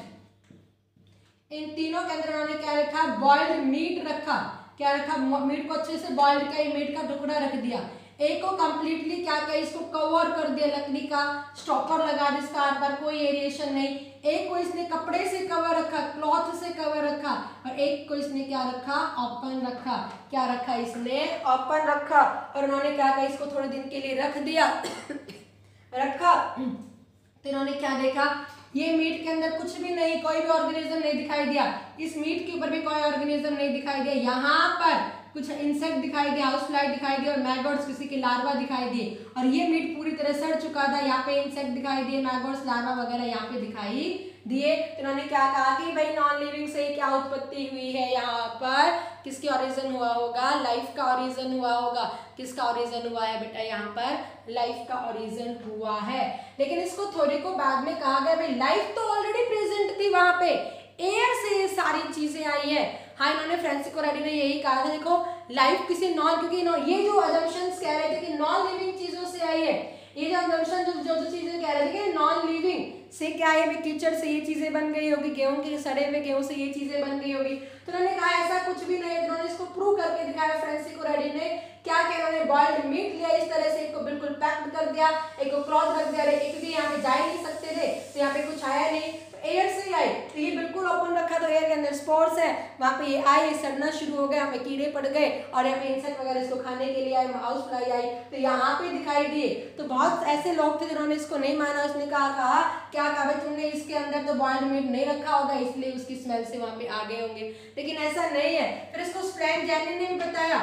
इन तीनों के अंदर उन्होंने क्या रखा, बॉइल्ड मीट रखा। क्या रखा, मीट को अच्छे से बॉइल्ड किया, मीट का टुकड़ा रख दिया। एक को कंप्लीटली क्या किया, इसको कवर कर दिया, लकड़ी का स्टॉपर लगा दिया, इसका आर पार कोई एरिएशन नहीं। एक को इसने कपड़े से कवर रखा, क्लॉथ से कवर रखा, और एक को इसने क्या रखा, ओपन रखा। क्या रखा, इसने ओपन रखा। और उन्होंने क्या कहा, इसको थोड़े दिन के लिए रख दिया रखा। तो इन्होंने क्या देखा, ये मीट के अंदर कुछ भी नहीं, कोई भी ऑर्गेनिज्म नहीं दिखाई दिया। इस मीट के ऊपर भी कोई ऑर्गेनिज्म नहीं दिखाई दिया। यहाँ पर कुछ इंसेक्ट दिखाई दिया, हाउस फ्लाई दिखाई दिया, और मैगोट्स, किसी के लार्वा दिखाई दिए। और ये मीट पूरी तरह सड़ चुका था। यहाँ पे इंसेक्ट दिखाई दिए, मैगोट्स, लार्वा वगैरह यहाँ पे दिखाई दिए। तो इन्होंने क्या कहा कि भाई नॉन लिविंग से क्या उत्पत्ति हुई है, यहाँ पर किसकी ओरिजिन हुआ होगा, लाइफ का ओरिजिन हुआ होगा। किसका ओरिजिन हुआ है बेटा, यहाँ पर लाइफ का ओरिजिन हुआ है। लेकिन इसको थ्योरी को बाद में कहा गया भाई लाइफ तो ऑलरेडी प्रेजेंट थी वहां पे, एयर से ये सारी चीजें आई है। हाँ, इन्होंने फ्रेंसिको रेडी ने यही कहा था, देखो लाइफ किसी नॉन, क्योंकि ये जो अजम्पशंस कह रहे थे कि नॉन लिविंग चीजों से आई है, ये जो अजम्पशन जो चीजें कह रहे थे कि नॉन लिविंग से क्या है, कीचड़ से ये चीजें बन गई होगी, गेहूं के सड़े हुए गेहूं से ये चीजें बन गई होगी। तो उन्होंने कहा ऐसा कुछ भी नहीं है। उन्होंने इसको प्रूव करके दिखाया फ्रेंसिको रेडी ने। क्या किया, उन्होंने बॉइल्ड मीट लिया, इस तरह से एक को बिल्कुल पैक्ड कर दिया, एक को क्लॉथ रख दिया, एक भी यहाँ पे जा ही नहीं सकते थे, तो यहाँ पे कुछ आया नहीं, एयर से ही आई। तो ये बिल्कुल ओपन रखा, तो एयर के अंदर स्पोर्स है, वहां पे ये आई, ये सड़ना शुरू हो गया, हमें कीड़े पड़ गए, और यहाँ पे इंसेक्ट वगैरह इसको खाने के लिए आए, हाउस फ्लाई आई, तो यहाँ पे दिखाई दिए। तो बहुत ऐसे लोग थे जिन्होंने इसको नहीं माना। उसने कहा क्या कहा भाई तुमने इसके अंदर तो बॉइल्ड मीट नहीं रखा होगा, इसलिए उसकी स्मेल से वहां पे आ गए होंगे। लेकिन ऐसा नहीं है। फिर इसको स्प्लैन जैनी ने भी बताया।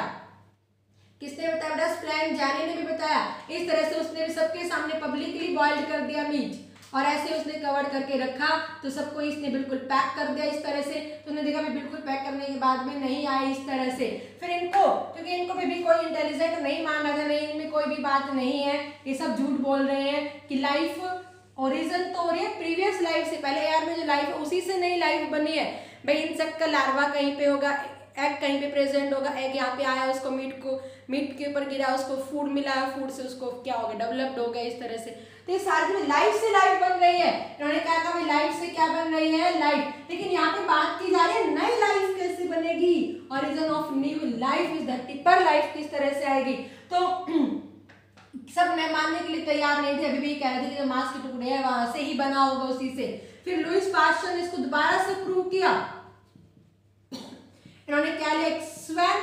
किसने बताया बेटा, स्प्लैन जैनी ने भी बताया। इस तरह से उसने भी सबके सामने पब्लिकली बॉइल्ड कर दिया मीट, और ऐसे उसने कवर करके रखा, तो सबको इसने बिल्कुल पैक कर दिया इस तरह से। तो उन्होंने देखा भी बिल्कुल पैक करने के बाद में नहीं आए इस तरह से। फिर इनको, क्योंकि इनको भी कोई इंटेलिजेंट नहीं मान रहा था, नहीं इनमें कोई भी बात नहीं है, ये सब झूठ बोल रहे हैं कि लाइफ ओरिजिन तो हो रही है प्रीवियस लाइफ से, पहले एयर में जो लाइफ है उसी से नई लाइफ बनी है। भाई इंसेक्ट का लार्वा कहीं पे होगा, एग कहीं पे प्रेजेंट होगा, एग यहाँ पे आया, उसको मीट के ऊपर गिरा, उसको फूड मिला, फूड से उसको क्या हो गया, डेवलप्ड हो गया इस तरह से। तो ये सारी लाइफ से लाइफ बन रही है। इन्होंने कहा था भाई लाइफ से क्या बन रही है, लाइफ। लेकिन यहाँ पे बात की जा रही है नई लाइफ कैसे बनेगी, ओरिजिन ऑफ न्यू लाइफ इस धरती पर लाइफ किस तरह से आएगी। तो सब मैं मानने के लिए तैयार नहीं थे, अभी भी कह रहे थे कि जो मांस के टुकड़े हैं वहां से ही बना होगा, उसी से। फिर लुईस पास्चर ने इसको दोबारा से प्रूव किया। इन्होंने क्या लिया, एक स्वैन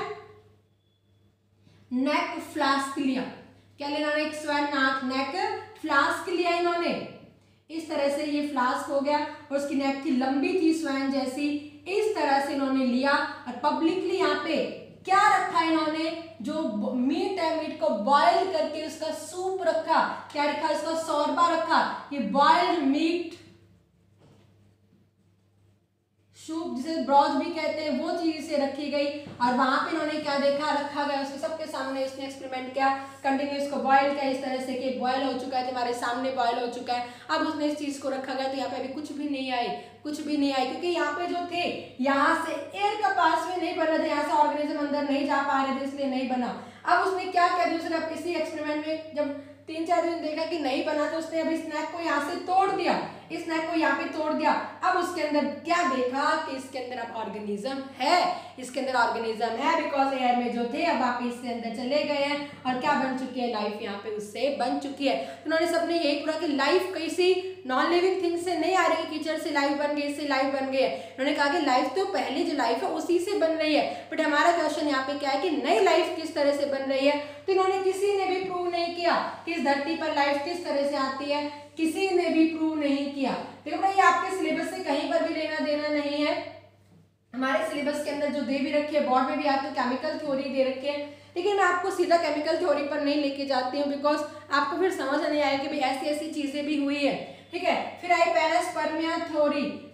नेक फ्लास्क लिया। क्या लिया इन्होंने, एक स्वैन नेक फ्लास्क लिया इन्होंने। इस तरह से ये फ्लास्क हो गया, और उसकी नेक थी लंबी थी स्वैन जैसी। इस तरह से इन्होंने लिया, और पब्लिकली यहाँ पे क्या रखा इन्होंने, जो मीट है, मीट को बॉयल करके उसका सूप रखा। क्या रखा, इसका शोरबा रखा। ये बॉइल्ड मीट सूप, जिसे ब्रॉथ भी कहते हैं, वो चीज से रखी गई। और वहां पे इन्होंने क्या देखा, रखा गया उसके सबके सामने, उसने एक्सपेरिमेंट किया, कंटिन्यू इसको बॉयल किया इस तरह से कि बॉयल हो चुका है, तुम्हारे सामने बॉयल हो चुका है। अब उसने इस चीज को रखा गया, तो यहाँ पे अभी कुछ भी नहीं आई, कुछ भी नहीं आई, क्योंकि यहाँ पे जो थे, यहाँ से एयर का पास में नहीं बन रहे थे, यहाँ से ऑर्गेनिज्म अंदर नहीं जा पा रहे थे, इसलिए नहीं बना। अब उसने क्या किया, दूसरे इसी एक्सपेरिमेंट में जब 3-4 दिन देखा कि नहीं बना, तो उसने अब इस स्नैक को यहाँ से तोड़ दिया, इस स्नैक को यहाँ पे तोड़ दिया। अब उसके अंदर क्या देखा कि इसके अंदर अब ऑर्गेनिज्म है, इसके अंदर ऑर्गेनिज्म है, बिकॉज एयर में जो थे अब वापिस इससे अंदर चले गए हैं, और क्या बन चुकी है, लाइफ यहाँ पे उससे बन चुकी है। उन्होंने सबने यही पूरा कि लाइफ किसी नॉन लिविंग थिंग से नहीं आ रही, कीचड़ से लाइफ बन गई, इससे लाइफ बन गई है। उन्होंने कहा कि लाइफ तो पहली जो लाइफ है उसी से बन रही है, बट हमारा क्वेश्चन यहाँ पे क्या है कि नई लाइफ किस तरह से बन रही है। तो इन्होंने किसी ने भी प्रूव नहीं किया कि इस धरती पर लाइफ किस तरह से आती है, किसी ने भी प्रूव नहीं किया। देखो भाई, आपके सिलेबस से कहीं पर भी लेना देना नहीं है। हमारे सिलेबस के अंदर जो दे भी रखी है, बोर्ड में भी आपको केमिकल थ्योरी दे रखी है, लेकिन मैं आपको सीधा केमिकल थ्योरी पर नहीं लेके जाती हूँ, बिकॉज आपको फिर समझ नहीं आया कि भाई ऐसी ऐसी चीजें भी हुई है। ठीक है, फिर आई पेरास्पर्मिया थ्योरी।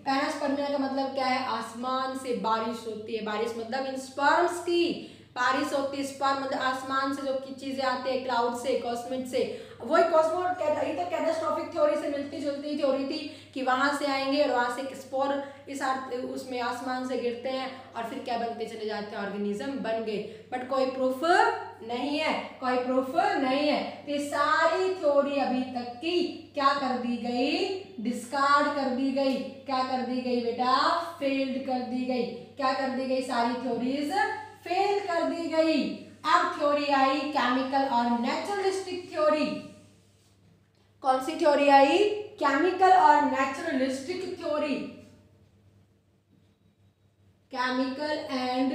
पैरास्पर्मिया का मतलब क्या है, आसमान से बारिश होती है। बारिश मतलब इन स्पर्म्स की बारिश होती है। स्पर्म मतलब आसमान से जो चीजें आती है, क्लाउड से, कॉस्मेट से। वही कॉस्मोट ये तो कैटास्ट्रॉफिक थ्योरी से मिलती जुलती थ्योरी थी कि वहां से आएंगे और वहां से स्पोर इस उसमें आसमान से गिरते हैं और फिर क्या बनते चले जाते हैं, ऑर्गेनिज्म बन गए। बट कोई प्रूफ नहीं है, कोई प्रूफ नहीं है। तो सारी थ्योरी अभी तक की क्या कर दी गई, डिस्कार्ड कर दी गई। क्या कर दी गई बेटा, फेल्ड कर दी गई। क्या कर दी गई, सारी थ्योरीज फेल कर दी गई। अब थ्योरी आई केमिकल और नेचुरलिस्टिक थ्योरी। कौन सी थ्योरी आई, केमिकल और naturalistic theory. Chemical and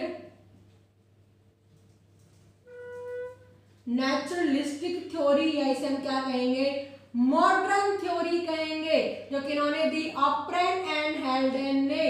naturalistic theory, या इसे हम क्या कहेंगे, मॉडर्न थ्योरी कहेंगे, जो कि इन्होंने दी ऑपरेन एंड हेल्डेन ने।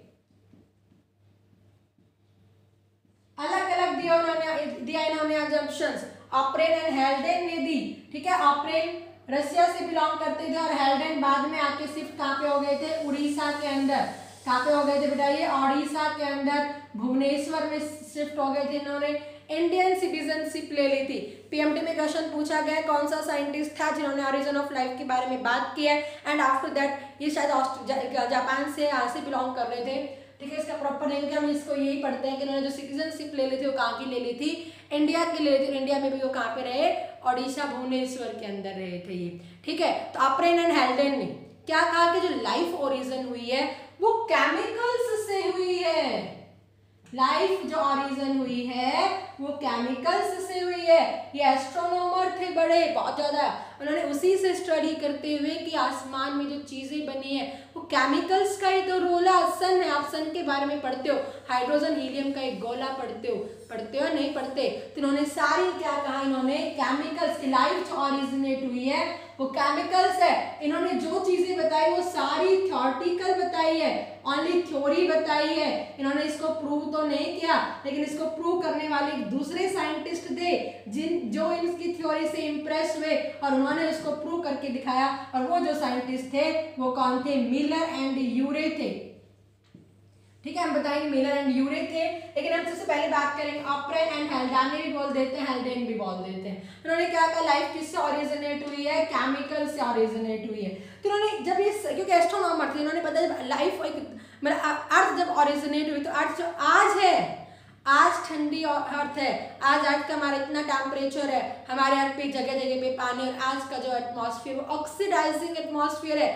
अलग अलग दिया इन्होंने एग्जम्पशंस, ऑपरेन एंड हेल्डेन ने दी। ठीक है, ऑपरेन रशिया से बिलोंग करते थे और हेल्डेन बाद में आके शिफ्ट कहाँ पे हो गए थे, उड़ीसा के अंदर। कहाँ पे हो गए थे बेटा, ये उड़ीसा के अंदर भुवनेश्वर में शिफ्ट हो गए थे। इन्होंने इंडियन सिटीजनशिप ले ली थी। पीएमटी में क्वेश्चन पूछा गया कौन सा साइंटिस्ट था जिन्होंने ओरिजिन ऑफ लाइफ के बारे में बात की है। एंड आफ्टर दैट ये शायद जापान से यहाँ से बिलोंग कर रहे थे। ठीक है, इसका प्रॉपर नेम क्या, हम इसको यही पढ़ते हैं कि इन्होंने जो सिटीजनशिप ले ली थी वो कहाँ की ले ली थी, इंडिया की ले ली थी। इंडिया में भी वो कहाँ पे रहे, ओडिशा भुवनेश्वर के अंदर रहे थे ये। ठीक है, तो ऑपरेन एंड हेल्डेन ने क्या कहा कि जो लाइफ ओरिजिन हुई है वो केमिकल्स से हुई है। लाइफ जो ओरिजिन हुई है वो केमिकल्स से हुई है। ये एस्ट्रोनॉमर थे बड़े, बहुत ज्यादा, उन्होंने उसी से स्टडी करते हुए कि आसमान में जो चीजें बनी है वो केमिकल्स का ही तो रोल है। सन है, आप सन के बारे में पढ़ते हो, हाइड्रोजन हीलियम का एक गोला पढ़ते हो नहीं पढ़ते। तो इन्होंने सारी क्या कहा, इन्होंने केमिकल्स की लाइफ जो ओरिजिनेट हुई है वो केमिकल्स है। इन्होंने जो चीजें बताई वो सारी थ्योरेटिकल बताई है, ओनली थ्योरी बताई है। इन्होंने इसको प्रूव तो नहीं किया, लेकिन इसको प्रूव करने वाले दूसरे साइंटिस्ट थे जो इसकी थ्योरी से इंप्रेस हुए और उन्होंने इसको प्रूव करके दिखाया। और वो जो साइंटिस्ट थे वो कौन थे, मिलर एंड यूरे थे। ठीक है, हम बताएंगे मिलर एंड यूरे थे, लेकिन हम सबसे पहले बात करेंगे ऑपरेन एंड हेल्डेन भी बोल देते हैं, हेल्डेन भी बोल देते हैं। उन्होंने क्या कहा, लाइफ किससे ओरिजिनेट हुई है, केमिकल से ओरिजिनेट हुई है। तो उन्होंने जब ये, क्योंकि एस्ट्रोनॉमर थे, इन्होंने पता जब लाइफ मतलब अर्थ जब ओरिजिनेट हुई तो अर्थ जो आज है, आज ठंडी अर्थ है, आज अर्थ का हमारा इतना टेम्परेचर है, हमारे अर्थ पे जगह जगह पे पानी, और आज का जो एटमॉस्फेयर वो ऑक्सीडाइजिंग एटमॉस्फेयर है।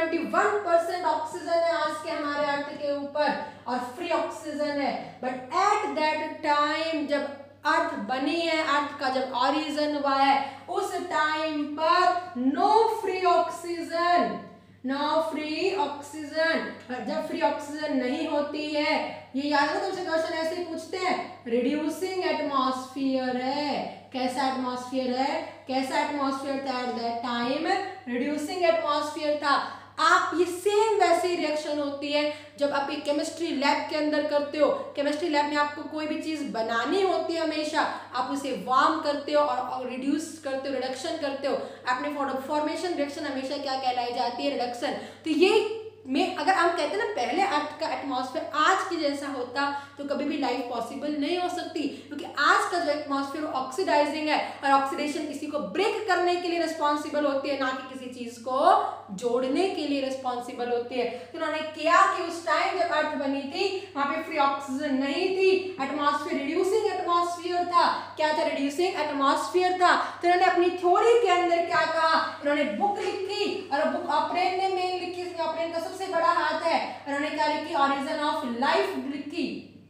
21% ऑक्सीजन है आज के हमारे अर्थ के ऊपर और फ्री ऑक्सीजन है। बट एट दैट टाइम जब अर्थ बनी है, अर्थ का जब ओरिजिन हुआ है, उस टाइम पर no free oxygen, no free oxygen. जब फ्री ऑक्सीजन नहीं होती है, ये याद रखो, तुमसे क्वेश्चन ऐसे ही पूछते हैं, रिड्यूसिंग एटमॉस्फेयर है। कैसा एटमॉस्फेयर है, कैसा एटमॉस्फेयर था at that time, reducing atmosphere था। आप ये सेम वैसी रिएक्शन होती है जब आप एक केमिस्ट्री लैब के अंदर करते हो। केमिस्ट्री लैब में आपको कोई भी चीज बनानी होती है, हमेशा आप उसे वार्म करते हो और रिड्यूस करते हो, रिडक्शन करते हो। आपने फॉर्मेशन रिएक्शन हमेशा क्या कहलाई जाती है, रिडक्शन। तो ये में अगर हम कहते हैं ना पहले अर्थ का एटमॉस्फेयर आज के जैसा होता तो कभी भी लाइफ पॉसिबल नहीं हो सकती, क्योंकि आज का जो एटमॉस्फेयर ऑक्सीडाइजिंग है और ऑक्सीडेशन किसी को ब्रेक करने के लिए रिस्पॉन्सिबल होती है, ना कि किसी चीज को जोड़ने के लिए रिस्पॉन्सिबल होती है। तो उन्होंने किया कि उस टाइम जब अर्थ बनी थी वहां पे फ्री ऑक्सीजन नहीं थी, एटमॉस्फेयर रिड्यूसिंग एटमॉस्फेयर था। क्या था, रिड्यूसिंग एटमॉस्फेयर था। तो इन्होंने अपनी थ्योरी के अंदर क्या कहा, इन्होंने बुक लिखी और बुक ऑपरेन ने मेन लिखी, इसमें ऑपरेन का सबसे बड़ा हाथ है। उन्होंने क्या लिखी, ओरिजिन ऑफ लाइफ लिखी।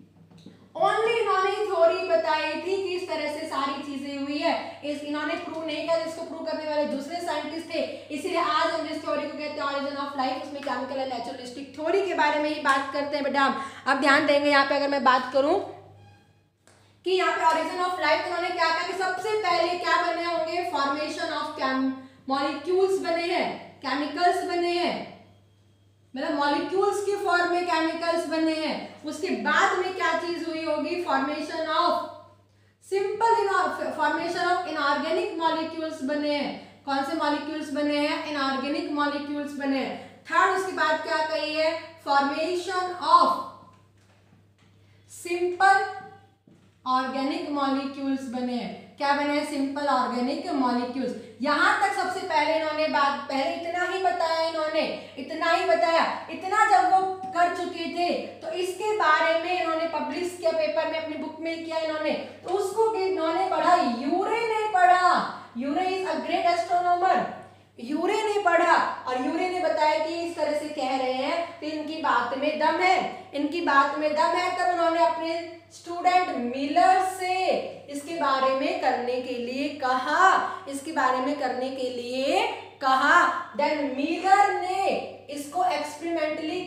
ओनली इन्होंने थ्योरी बताई थी कि इस तरह से सारी चीजें हुई है, इन्होंने प्रूव नहीं किया, इसको प्रूव करने वाले दूसरे साइंटिस्ट थे। इसीलिए आज हम जिस थ्योरी को कहते हैं ओरिजिन ऑफ लाइफ, उसमें केमिकल एंड नेचुरलिस्टिक थ्योरी के बारे में ही बात करते हैं बेटा। अब ध्यान देंगे यहाँ पे, अगर मैं बात करूं कि यहाँ पे ओरिजिन ऑफ लाइफ, उन्होंने क्या कहा कि सबसे पहले क्या बने होंगे, फॉर्मेशन ऑफ मॉलिक्यूल्स बने हैं, केमिकल्स बने हैं, मतलब मॉलिक्यूल्स के फॉर्म में केमिकल्स बने हैं। उसके बाद में क्या चीज हुई होगी, formation of formation of inorganic molecules बने हैं। कौन से मॉलिक्यूल्स बने हैं, इनऑर्गेनिक मॉलिक्यूल्स बने हैं। थर्ड, उसके बाद क्या कही है, formation of simple organic molecules बने हैं। क्या बने हैं? Simple organic molecules. यहां तक सबसे पहले इन्होंने पहले इतना ही बताया, इतना जब वो कर चुके थे तो इसके बारे में इन्होंने पब्लिश किया पेपर में, अपनी बुक में किया इन्होंने, तो उसको इन्होंने पढ़ा, यूरे ने पढ़ा। Urey is a great astronomer. Urey ने पढ़ा और यूरे ने बताया कि इस तरह से कह रहे हैं तो इनकी बात में दम है, तब उन्होंने अपने स्टूडेंट मिलर से इसके बारे में करने के लिए कहा, देन मिलर ने इसको एक्सपेरिमेंटली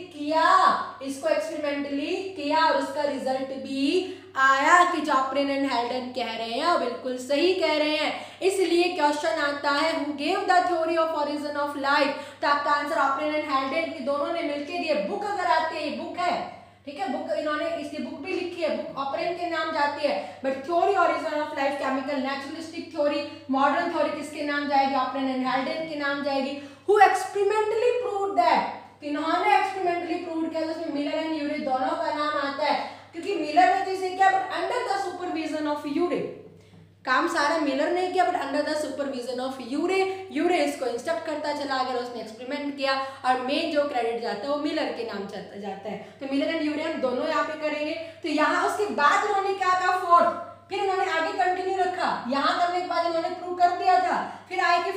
किया और उसका रिजल्ट भी आया कि जॉपलिन एंड हेल्डन कह रहे हैं और बिल्कुल सही कह रहे हैं। इसलिए क्वेश्चन आता है who gave the theory of origin of life, तो आपका आंसर जॉपलिन एंड हेल्डन की दोनों ने मिलकर दिए। बुक अगर आती है, बुक है, ठीक है, बुक इन्होंने इसकी बुक भी लिखी है, बुक ऑपरेन के नाम जाती है, but theory origin of life chemical naturalistic theory modern theory किसके नाम जाएगी? ऑपरेन एंड हेल्डन के नाम जाएगी। हु एक्सपेरिमेंटली प्रूव्ड दैट, इन्होंने एक्सपेरिमेंटली प्रूव किया, जिसमें मिलर एंड यूरे दोनों का नाम आता है, क्योंकि मिलर ने तो इसे किया but under the supervision of Urey. काम सारा मिलर ने किया but under the supervision of Urey इसको इंस्ट्रक्ट करता चला गया, उसने एक्सपेरिमेंट किया और मेन जो क्रेडिट जाता है वो मिलर के नाम जाता है। तो मिलर एंड यूरे हम दोनों यहाँ पे करेंगे। तो यहाँ उसके बाद उन्होंने क्या कहा? फोर्थ, फिर उन्होंने आगे कंटिन्यू रखा, यहाँ करने के बाद उन्होंने प्रूव कर दिया था। फिर आएगी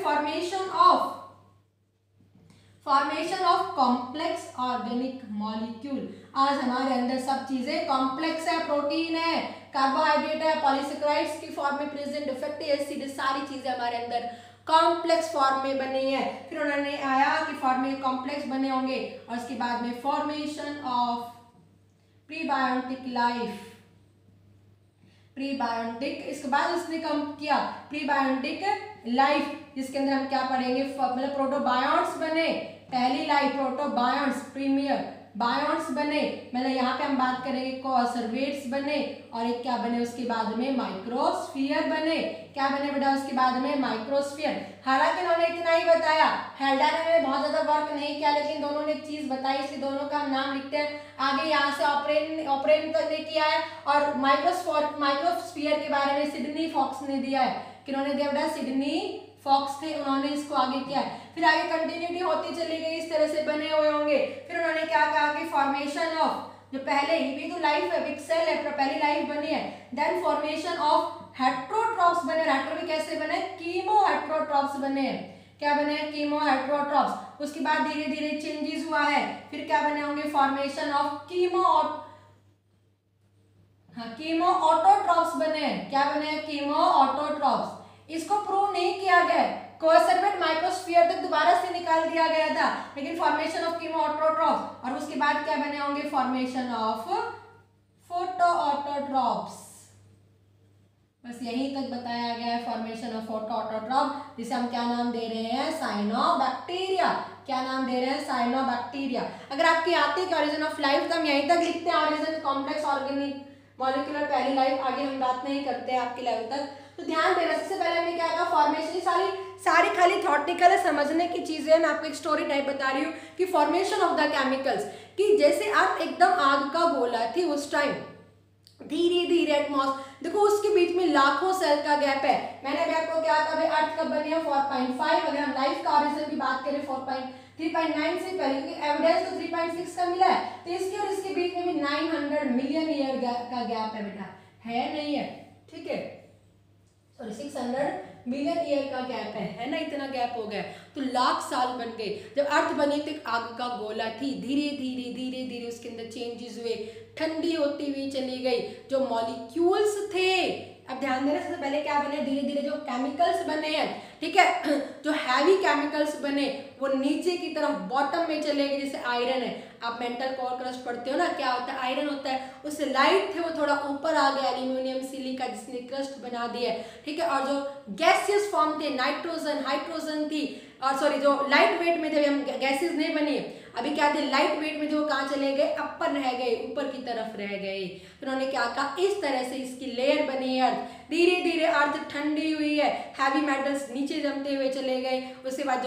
formation of complex organic molecule. आज हमारे अंदर सब चीजें कॉम्प्लेक्स है, प्रोटीन है, कार्बोहाइड्रेट है, पॉलीसेकेराइड्स की फॉर्म में प्रेजेंट, फैटी एसिड, सारी चीजें हमारे अंदर कॉम्प्लेक्स फॉर्म में बनी है। फिर उन्होंने आया कि फॉर्म में कॉम्प्लेक्स बने होंगे और उसके बाद में formation of prebiotic life, prebiotic, इसके बाद उसने कम किया प्रीबायोटिक लाइफ, जिसके अंदर हम क्या पढ़ेंगे? मतलब प्रोटोबायोन्ट्स बने, पहली लाइफ प्रोटोबायोन्ट्स, प्रीमियर बायोन्ट्स बने, मतलब यहाँ पे हम बात करेंगे कोसर्वेट्स बने, और एक क्या बने उसके बाद में? माइक्रोस्फीयर बने। क्या बने बेटा उसके बाद में? माइक्रोस्फीयर। हालांकि उन्होंने इतना ही बताया, हेल्डन ने बहुत ज्यादा वर्क नहीं किया, लेकिन दोनों ने एक चीज बताई, इसलिए दोनों का हम नाम लिखते हैं आगे। यहाँ से ऑपरेन ने किया है और माइक्रोस्फीयर के बारे में सिडनी फॉक्स ने दिया है, किन्होंने दिया बेटा? सिडनी फॉक्स थे, उन्होंने इसको आगे किया। फिर आगे कंटिन्यूटी होती चली गई, इस तरह से बने हुए होंगे। फिर उन्होंने क्या कहा कि फॉर्मेशन ऑफ, जो पहले ही भी तो लाइफ है, बिग सेल है, पहली लाइफ बनी है, देन फॉर्मेशन ऑफ हेट्रोट्रॉप्स बने। हेट्रो भी कैसे बने? कीमो हेट्रोट्रॉप्स बने। क्या बने? Chemo heterotrophs. उसके बाद धीरे धीरे चेंजेस हुआ है। फिर क्या बने होंगे? फॉर्मेशन ऑफ कीमो ऑटोट्रॉप्स बने। क्या बने? Chemo autotrophs. इसको प्रूव नहीं किया गया, कोसर्वेट माइक्रोस्फीयर तक दोबारा से निकाल दिया गया था, लेकिन फॉर्मेशन ऑफ कीमो ऑटोट्रॉप्स, और उसके बाद क्या बने होंगे? Formation of photo autotrophs. बस यहीं तक बताया गया है फॉर्मेशन ऑफ फोटो ऑटोट्रॉप, जिसे हम क्या नाम दे रहे हैं? साइनोबैक्टीरिया। क्या नाम दे रहे हैं? साइनोबैक्टीरिया। अगर आपकी आती है ओरिजिन ऑफ लाइफ तो हम यहीं तक लिखते हैं, ओरिजिन कॉम्प्लेक्स ऑर्गेनिक मॉलिक्यूलर पहली लाइफ, आगे हम बात नहीं करते हैं आपके लेवल तक। तो ध्यान देना, सबसे पहले हमने क्या कहा? फॉर्मेशन। सारी खाली थॉटिकल है, समझने की चीजें। मैं आपको एक स्टोरी टाइप बता रही हूँ कि फॉर्मेशन ऑफ द केमिकल्स, कि जैसे आप एकदम आग का गोला थी उस टाइम, धीरे धीरे एटमॉस्फेयर, देखो उसके बीच में लाखों सेल का गैप है। मैंने अभी आपको क्या कहा? भाई अर्थ कब बनी है? 4.5। अगर हम लाइफ का ओरिजिन की बात करें 3.9 से पहले, क्योंकि एविडेंस तो 3.6 का मिला है, तो इसके और इसके बीच में भी 900 मिलियन ईयर का गैप है बेटा, है नहीं है? ठीक है, सॉरी 600 मिलियन ईयर का गैप है ना? इतना गैप हो गया, तो लाख साल बन गए। जब अर्थ बनी तो एक आग का गोला थी, धीरे धीरे उसके अंदर चेंजेस हुए, ठंडी होती हुई चली गई। जो मॉलिक्यूल्स थे, अब ध्यान देना, सबसे पहले क्या बने? धीरे धीरे जो केमिकल्स बने हैं, ठीक है, जो हैवी केमिकल्स बने वो नीचे की तरफ बॉटम में चले गए। जैसे आयरन है, आप मेंटल कोर क्रस्ट पढ़ते हो ना, क्या होता है? आयरन होता है, उससे लाइट थे वो थोड़ा ऊपर आ गया, एल्यूमिनियम सिलिका, जिसने क्रस्ट बना दिया है, ठीक है। और जो गैसियस फॉर्म थे, नाइट्रोजन हाइड्रोजन थी, और सॉरी जो लाइट वेट में थे, हम गैसेस नहीं बनी, अभी क्या थे? लाइट वेट में थे, वो कहाँ चले गए? अपर रह गए, ऊपर की तरफ रह गए। तो उन्होंने क्या कहा? इस तरह से इसकी लेयर बनी है अर्थ, धीरे धीरे अर्थ ठंडी हुई है, हैवी मेटल्स नीचे जमते हुए चले गए। उसके बाद जो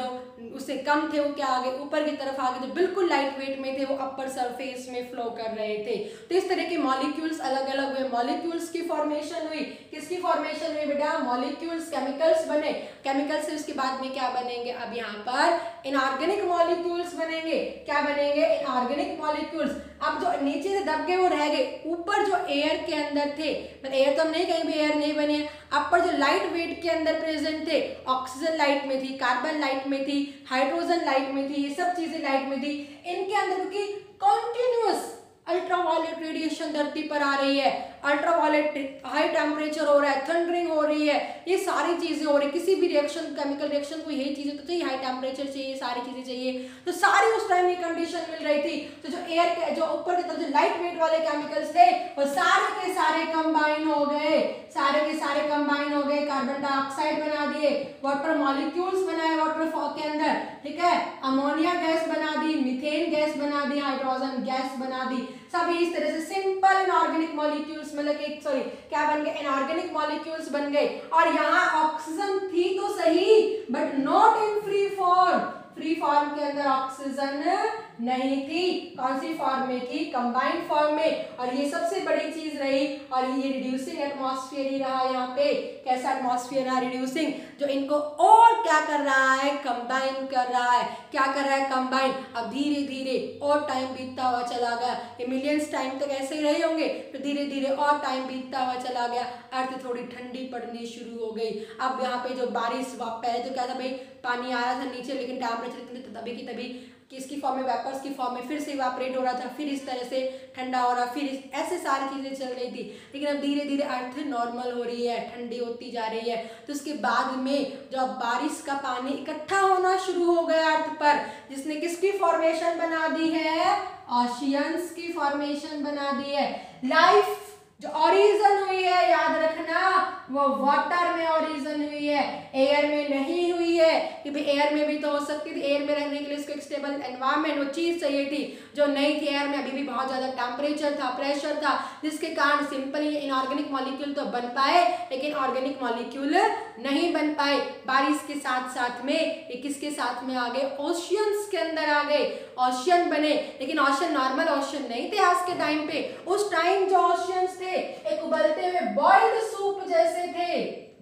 उससे कम थे वो क्या आगे ऊपर की तरफ आगे, जो बिल्कुल लाइट वेट में थे वो अपर सरफेस में फ्लो कर रहे थे। तो इस तरह के मॉलिक्यूल्स अलग अलग हुए, मॉलिक्यूल्स की फॉर्मेशन हुई। किसकी फॉर्मेशन हुई बेटा? मॉलिक्यूल्स, केमिकल्स बने। केमिकल से उसके बाद में क्या बनेंगे? अब यहाँ पर इनऑर्गेनिक मॉलिक्यूल्स बनेंगे। क्या बनेंगे? Inorganic molecules. अब जो नीचे से दब गए वो रह गए, ऊपर जो एयर के अंदर थे, मतलब एयर तो हम नहीं कहीं भी एयर नहीं बने, अपर जो लाइट वेट के अंदर प्रेजेंट थे, ऑक्सीजन लाइट में थी, कार्बन लाइट में थी, हाइड्रोजन लाइट में थी, ये सब चीजें लाइट में थी। इनके अंदर क्योंकि कॉन्टिन्यूअस अल्ट्रावायलेट रेडिएशन धरती पर आ रही है, अल्ट्रावायलेट हाई टेम्परेचर हो रहा है, थंडरिंग हो रही है, ये सारी चीजें हो रही है। किसी भी रिएक्शन, केमिकल रिएक्शन को यही चीजें तो चाहिए, हाई टेम्परेचर चाहिए, सारी चीजें चाहिए। तो सारी उस टाइम ये कंडीशन मिल रही थी। तो जो एयर के जो ऊपर की तरफ जो लाइट वेट वाले केमिकल्स थे वो सारे के सारे कंबाइन हो गए, सारे के सारे कंबाइन हो गए, कार्बन डाइऑक्साइड बना दिए, वाटर मॉलिक्यूल्स बनाए वाटर के अंदर, ठीक है, अमोनिया गैस बना दी, मीथेन गैस बना दी, हाइड्रोजन गैस बना दी। सभी इस तरह से सिंपल इनऑर्गेनिक मॉलिक्यूल्स मतलब कि सॉरी क्या बन गए? इनऑर्गेनिक मॉलिक्यूल्स बन गए। और यहाँ ऑक्सीजन थी तो सही but not in free form, free form के अंदर ऑक्सीजन नहीं थी। कौन सी फॉर्म में थी? कंबाइंड फॉर्म में। और ये सबसे बड़ी चीज रही, और ये रिड्यूसिंग एटमॉस्फेयर ही रहा यहाँ पे। कैसा एटमॉस्फेयर रहा? रिड्यूसिंग, जो इनको और क्या कर रहा है? कंबाइन कर रहा है। क्या कर रहा है? कंबाइन। अब धीरे धीरे और टाइम बीतता हुआ चला गया, ये मिलियंस टाइम तक ऐसे ही रहे होंगे, तो धीरे धीरे और टाइम बीतता हुआ चला गया, अर्थ थोड़ी ठंडी पड़नी शुरू हो गई। अब यहाँ पे जो बारिश, पहले तो क्या था भाई, पानी आ रहा था नीचे, लेकिन टेम्परेचर इतने तभी की तभी किसकी फॉर्म में? वेपर्स की फॉर्म में, फिर से इवापोरेट हो रहा था, फिर इस तरह से ठंडा हो रहा, फिर ऐसे सारी चीजें चल रही थी। लेकिन अब धीरे धीरे अर्थ नॉर्मल हो रही है, ठंडी होती जा रही है। तो उसके बाद में जब बारिश का पानी इकट्ठा होना शुरू हो गया अर्थ पर, जिसने किसकी फॉर्मेशन बना दी है? ओशियंस की फॉर्मेशन बना दी है। लाइफ जो ओरिजिन हुई है, याद रखना, वो वाटर में ओरिजिन हुई है, एयर में नहीं हुई है। क्योंकि एयर में भी तो हो सकती थी, एयर में रहने के लिए इसको एक स्टेबल एनवायरनमेंट, वो चीज चाहिए थी जो नहीं थी। एयर में अभी भी बहुत ज्यादा टेम्परेचर था, प्रेशर था, जिसके कारण सिंपल ये इनऑर्गेनिक मॉलिक्यूल तो बन पाए, लेकिन ऑर्गेनिक मॉलिक्यूल नहीं बन पाए। बारिश के साथ साथ में ये किसके साथ में आ गए? ओशियंस के अंदर आ गए, ओशियन बने। लेकिन ओशियन नॉर्मल ओशियन नहीं थे आज के टाइम पे। उस टाइम जो ओशियंस थे एक उबलते हुए बॉइल्ड सूप जैसे थे।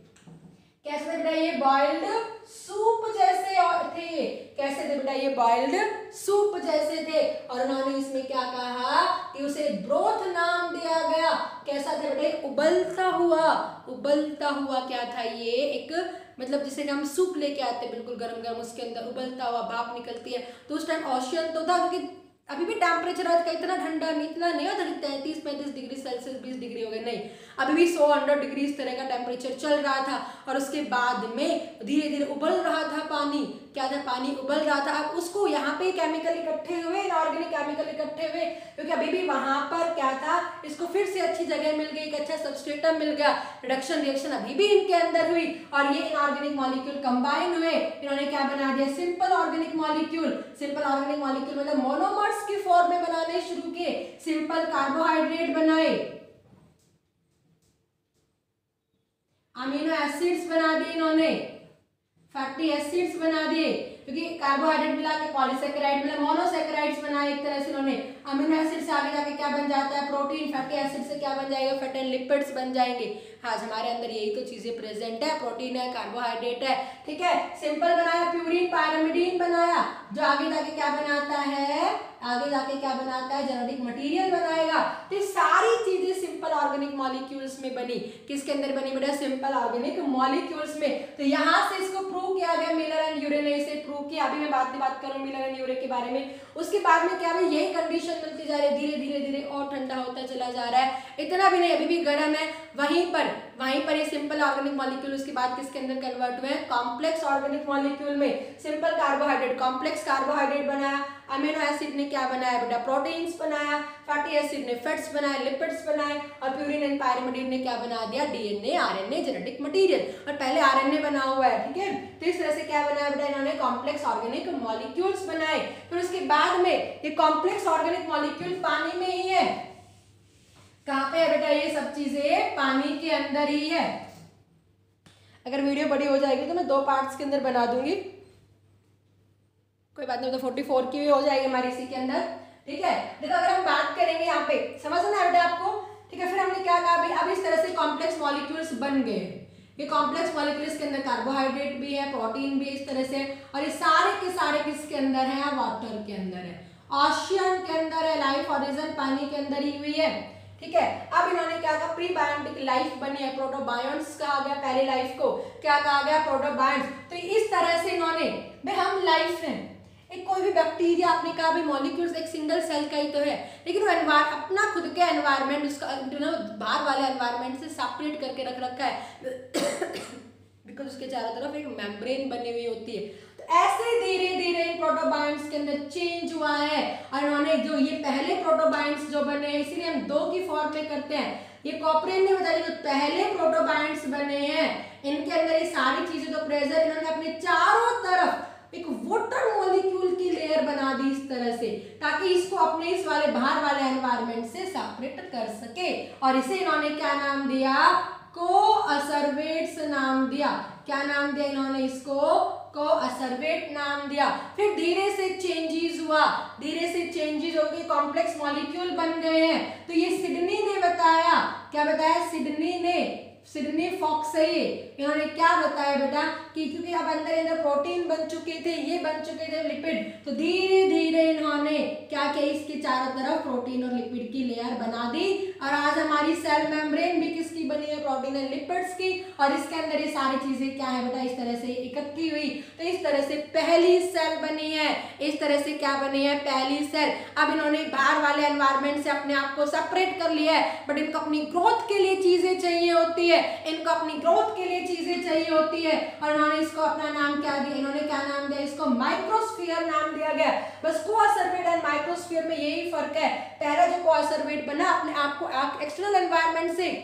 कैसे थे बेटा? ये बॉइल्ड सूप जैसे थे। कैसे थे बेटा? ये बॉइल्ड सूप जैसे थे। और उन्होंने इसमें क्या कहा कि उसे ब्रोथ नाम दिया गया। कैसा था बेटा? उबलता हुआ, उबलता हुआ क्या था ये? एक मतलब जिसे हम सूप लेके आते हैं बिल्कुल गरम गरम, उसके अंदर उबलता हुआ भाप निकलती है। तो उस टाइम ओशियन तो था, क्योंकि अभी भी टेम्परेचर आज का इतना ठंडा नहीं, इतना नहीं होता कि 33-35 डिग्री सेल्सियस 20 डिग्री हो गए, नहीं, अभी भी 100-100 डिग्री इस तरह का टेम्परेचर चल रहा था। और उसके बाद में धीरे धीरे उबल रहा था पानी। क्या था? पानी उबल रहा था। अब उसको यहाँ पे केमिकल इकट्ठे हुए, इनऑर्गेनिक केमिकल इकट्ठे हुए, क्योंकि अभी भी वहां पर क्या था, इसको फिर से अच्छी जगह मिल गई, एक अच्छा सबस्ट्रेटम मिल गया, रिडक्शन रिएक्शन अभी भी इनके अंदर हुई, और ये इनऑर्गेनिक मॉलिक्यूल कंबाइन हुए। इन्होंने क्या बना दिया? Simple organic molecule. Simple organic molecule मतलब मोनोमर्स की फॉर्म में बनाने शुरू किए, सिंपल कार्बोहाइड्रेट बनाए, अमीनो एसिड्स बना दिए इन्होंने, फैटी एसिड्स बना दिए, क्योंकि कार्बोहाइड्रेट मिला के पॉलीसेकेराइड मतलब मोनोसेकेराइड्स बनाए एक तरह से इन्होंने। अमीनो एसिड से आगे जाके क्या बन जाता है? प्रोटीन। फैटी एसिड से क्या बन जाएगा? फैट एंड लिपिड्स बन जाएंगे। आज हमारे अंदर यही तो चीजें प्रेजेंट है, प्रोटीन है, कार्बोहाइड्रेट है, ठीक है। सिंपल बनाया, प्यूरिन पायरामिडीन बनाया, जो आगे जाके क्या बनाता है? आगे जाके क्या बनाता है? जेनेटिक मटेरियल बनाएगा। तो सारी चीजें सिंपल ऑर्गेनिक मॉलिक्यूल्स में बनी। किसके अंदर बनी बेटा? सिंपल ऑर्गेनिक मॉलिक्यूल्स में। तो यहाँ से इसको प्रूव किया गया, मिलर एंड यूरे ने इसे प्रूव किया। अभी मैं बात करूँ मिलर एंड यूरे के बारे में। उसके बाद में क्या है? यही कंडीशन मिलती जा रही है, धीरे धीरे धीरे और ठंडा होता चला जा रहा है। इतना भी नहीं, अभी भी गर्म है। वहीं पर ये सिंपल ऑर्गेनिक मॉलिक्यूल उसके बाद किसके अंदर कन्वर्ट हुए हैं? कॉम्प्लेक्स ऑर्गेनिक मॉलिक्यूल में। सिंपल कार्बोहाइड्रेट, कॉम्प्लेक्स कार्बोहाइड्रेट बनाया, अमीनो एसिड ने क्या बनाया बेटा? प्रोटीन्स बनाया, फैटी एसिड ने फैट्स बनाए, लिपिड्स बनाए, और प्यूरिन एंड पायरामिडीन ने क्या बना दिया? DNA, RNA, genetic material. और पहले आरएनए बना हुआ है, ठीक है। तो इस तरह से क्या बनाया बेटा? इन्होंने कॉम्प्लेक्स ऑर्गेनिक मॉलिक्यूल्स बनाए। फिर उसके बाद में ये कॉम्प्लेक्स ऑर्गेनिक मॉलिक्यूल पानी में ही है। कहाँ पे है बेटा? ये सब चीजें पानी के अंदर ही है। अगर वीडियो बड़ी हो जाएगी तो मैं 2 पार्ट्स के अंदर बना दूंगी, कोई बात नहीं, तो 44 की भी हो जाएगी हमारी इसी के अंदर। ठीक है, देखो अगर हम बात करेंगे यहाँ पे, समझ ना बेटा आपको। ठीक है, फिर हमने क्या कहा भाई, अब इस तरह से कॉम्प्लेक्स मॉलिक्यूल्स बन गए। ये कॉम्प्लेक्स मॉलिक्यूल्स के अंदर कार्बोहाइड्रेट भी है, प्रोटीन भी है, इस तरह से, और ये सारे के सारे किसके अंदर है, वाटर के अंदर है, ओशियन के अंदर है, लाइफ ओरिजिन पानी के अंदर ही हुई है। ठीक है, अब इन्होंने क्या कहा, प्रीबायोटिक लाइफ बनी है, प्रोटोबायोन्ट्स कहा गया पहले लाइफ को, क्या कहा गया, प्रोटोबायोन्ट्स। तो इस तरह से इन्होंने, भाई हम लाइफ है, एक कोई भी बैक्टीरिया, आपने कहा भी मॉलिक्यूल्स एक सिंगल सेल का ही तो है, लेकिन वो अपना खुद के एनवायरनमेंट, उसका बाहर वाले एनवायरनमेंट से सेपरेट करके रख रखा है बिकॉज उसके चारों तरफ एक मेम्ब्रेन बनी हुई होती है। तो ऐसे धीरे धीरे इन प्रोटोबायोन्ट्स के अंदर चेंज हुआ है, और इन्होंने जो ये पहले प्रोटोबायोन्ट्स जो बने हैं, इसीलिए हम 2 की फॉर्म में करते हैं, ये कॉपरेन ने बताया, जो पहले प्रोटोबायोन्ट्स बने हैं इनके अंदर ये सारी चीजें तो प्रेजेंट, इन्होंने अपने चारों तरफ एक वाटर मॉलिक्यूल की लेयर बना दी इस तरह से, ताकि इसको अपने इस वाले बाहर वाले एनवायरनमेंट से सेपरेट कर सके, और इसे इन्होंने क्या नाम दिया, कोअसर्वेट्स नाम दिया। क्या नाम दिया इन्होंने इसको, कोअसर्वेट नाम दिया। फिर धीरे से चेंजेस हुआ, धीरे से चेंजेस हो गए, कॉम्प्लेक्स मॉलिक्यूल बन गए हैं। तो ये सिडनी ने बताया, क्या बताया, सिडनी फॉक्स है ये, इन्होंने क्या बताया बेटा कि क्योंकि अब अंदर प्रोटीन बन चुके थे, ये बन चुके थे लिपिड, तो धीरे धीरे इन्होंने क्या किया, इसके चारों तरफ प्रोटीन और लिपिड की लेयर बना दी, और आज हमारी सेल मेम्ब्रेन भी किसकी बनी है, प्रोटीन और लिपिड्स की, और इसके अंदर ये सारी चीजें क्या है बेटा, इस तरह से इकट्ठी हुई। तो इस तरह से पहली सेल बनी है, इस तरह से क्या बनी है, पहली सेल। अब इन्होंने बाहर वाले एनवायरनमेंट से अपने आप को सेपरेट कर लिया है, बट इनको अपनी ग्रोथ के लिए चीजें चाहिए होती है, इनको अपनी ग्रोथ के लिए चीजें चाहिए होती है, और इन्होंने इसको अपना नाम क्या दिया, इन्होंने क्या नाम दिया, इसको माइक्रोस्फीयर नाम दिया गया। बस कोअसर्वेट और माइक्रोस्फीयर में यही फर्क है, पहला जो कोअसर्वेट बना अपने आप को एक्सटर्नल एनवायरनमेंट से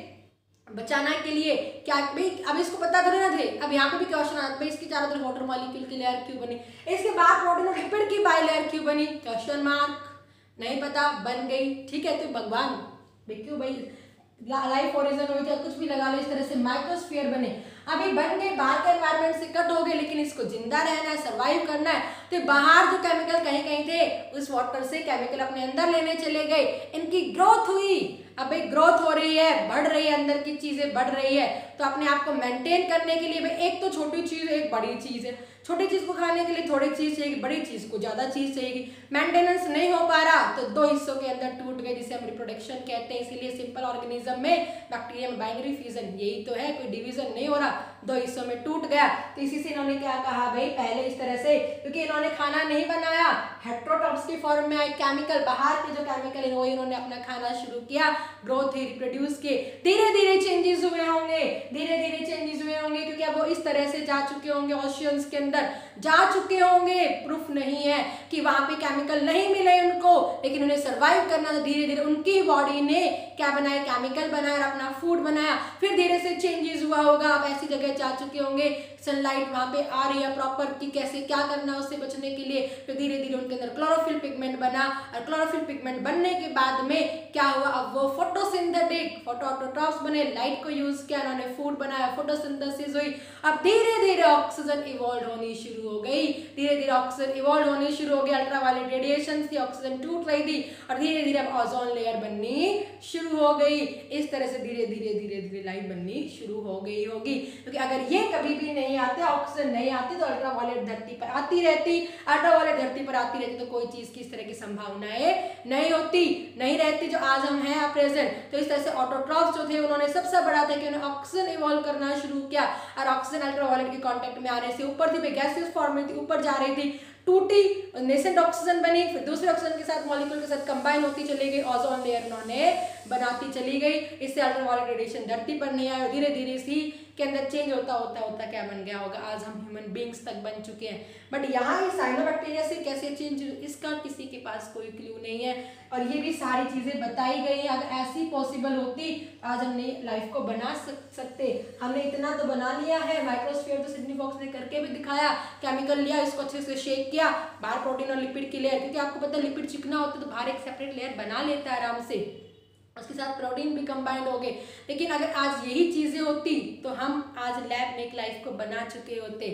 बचाने के लिए, क्या भाई अब इसको पता थोड़ी ना थे, अब यहाँ पे भी क्वेश्चन आता है इसके चारों तरफ वाटर मॉलिक्यूल की लेयर क्यों बनी, इसके बाद प्रोटीन और लिपिड की बाइलेयर क्यों बनी, क्वेश्चन मार्क, नहीं पता, बन गई। ठीक है, तो भगवान क्यों भाई लाइफ ओरिजिन हुई थी, कुछ भी लगा लो, इस तरह से माइक्रोस्फीयर बने। अभी बन गए, बाहर के एनवायरनमेंट से कट हो गए, लेकिन इसको जिंदा रहना है, सरवाइव करना है, तो बाहर जो केमिकल कहीं कहीं थे उस वाटर से केमिकल अपने अंदर लेने चले गए, इनकी ग्रोथ हुई। अब एक ग्रोथ हो रही है, बढ़ रही है, अंदर की चीजें बढ़ रही है, तो अपने आप को मेंटेन करने के लिए भाई एक तो छोटी चीज है, एक बड़ी चीज है, छोटी चीज को खाने के लिए थोड़ी चीज चाहिए, बड़ी चीज को ज्यादा चीज चाहिए, मेंटेनेंस नहीं हो पा रहा तो 2 हिस्सों के अंदर टूट गए, जिसे हम रिप्रोडक्शन कहते हैं। इसीलिए सिंपल ऑर्गेनिज्म में, बैक्टीरिया में बाइनरी फ्यूजन यही तो है, कोई डिवीजन नहीं हो रहा, 2 हिस्सों में टूट गया। तो इसी से इन्होंने क्या कहा भाई, पहले इस तरह से, क्योंकि इन्होंने खाना नहीं बनाया, हेटेरोट्रॉप्स की फॉर्म में आए केमिकल, बाहर के जो केमिकल है वो इन्होंने अपना खाना शुरू किया, ग्रोथ ही रिप्रोड्यूस किए, धीरे धीरे चेंजेस हुए होंगे, धीरे धीरे चेंजेस हुए होंगे, क्योंकि अब वो इस तरह से जा चुके होंगे, ओशियंस के अंदर जा चुके होंगे। प्रूफ नहीं है कि वहां पे केमिकल नहीं मिले उनको, लेकिन उन्हें सरवाइव करना, तो धीरे धीरे उनकी बॉडी ने क्या बनाया, केमिकल बनाया और अपना फूड बनाया। फिर धीरे से चेंजेस हुआ होगा, अब ऐसी जगह जा चुके होंगे, सनलाइट वहां पे आ रही है प्रॉपर, कि कैसे क्या करना उससे बचने के लिए। फिर धीरे धीरे उनके अंदर क्लोरोफिल पिगमेंट बना, और क्लोरोफिल पिगमेंट बनने के बाद में क्या हुआ, अब वो फोटोसिंथेटिक फोटोऑटोट्रॉप्स बने, लाइट को यूज किया, उन्होंने फूड बनाया, फोटोसिंथेसिस हुई। अब धीरे धीरे ऑक्सीजन इवॉल्व होनी शुरू हो गई, धीरे धीरे ऑक्सीजन इवॉल्व होनी शुरू हो गई, अल्ट्रावायलेट रेडिएशन से ऑक्सीजन टूट रही थी, और धीरे धीरे अब ओजोन लेयर बननी शुरू हो गई। इस तरह से धीरे धीरे धीरे धीरे लाइफ बननी शुरू हो गई होगी, क्योंकि अगर ये कभी भी नहीं आते, ऑक्सीजन नहीं आती, तो अल्ट्रावायलेट धरती पर आती रहती, अल्ट्रावायलेट धरती पर आती रहती, तो कोई चीज की इस तरह की संभावनाएं नहीं होती, नहीं रहती जो आज हम हैं प्रेजेंट। तो इस तरह से ऑटोट्रॉफ्स जो थे उन्होंने सबसे बड़ा था कि उन्होंने ऑक्सीजन इवॉल्व करना शुरू किया, और ऑक्सीजन अल्ट्रावायलेट के कांटेक्ट में आने से ऊपर थी, गैसियस फॉर्म में थी, ऊपर जा रही थी, टूटी, नेसेंट ऑक्सीजन बनी, फिर दूसरे ऑक्सीजन के साथ मॉलिक्यूल के साथ कंबाइन होती चली गई, ओजोन लेयर उन्होंने बनाती चली गई। इससे अल्ट्रावायलेट रेडिएशन धरती पर नहीं आया, और धीरे धीरे इसी के अंदर चेंज होता होता होता क्या बन गया होगा, आज हम ह्यूमन बींग्स तक बन चुके हैं। बट यहाँ ये साइनोबैक्टीरिया से कैसे चेंज, इसका किसी के पास कोई क्लू नहीं है, और ये भी सारी चीजें बताई गई हैं। अगर ऐसी पॉसिबल होती, आज हमने लाइफ को बना सकते, हमने इतना तो बना लिया है। माइक्रोस्फीयर तो सिडनी फॉक्स ने करके भी दिखाया, केमिकल लिया, इसको अच्छे से शेक किया, बाहर प्रोटीन और लिपिड की लेयर, क्योंकि आपको पता है लिपिड चिकना होता है तो बाहर एक सेपरेट लेयर बना लेता है आराम से, उसके साथ प्रोटीन भी कंबाइंड हो गए। लेकिन अगर आज यही चीजें होती तो हम आज लैब में एक लाइफ को बना चुके होते।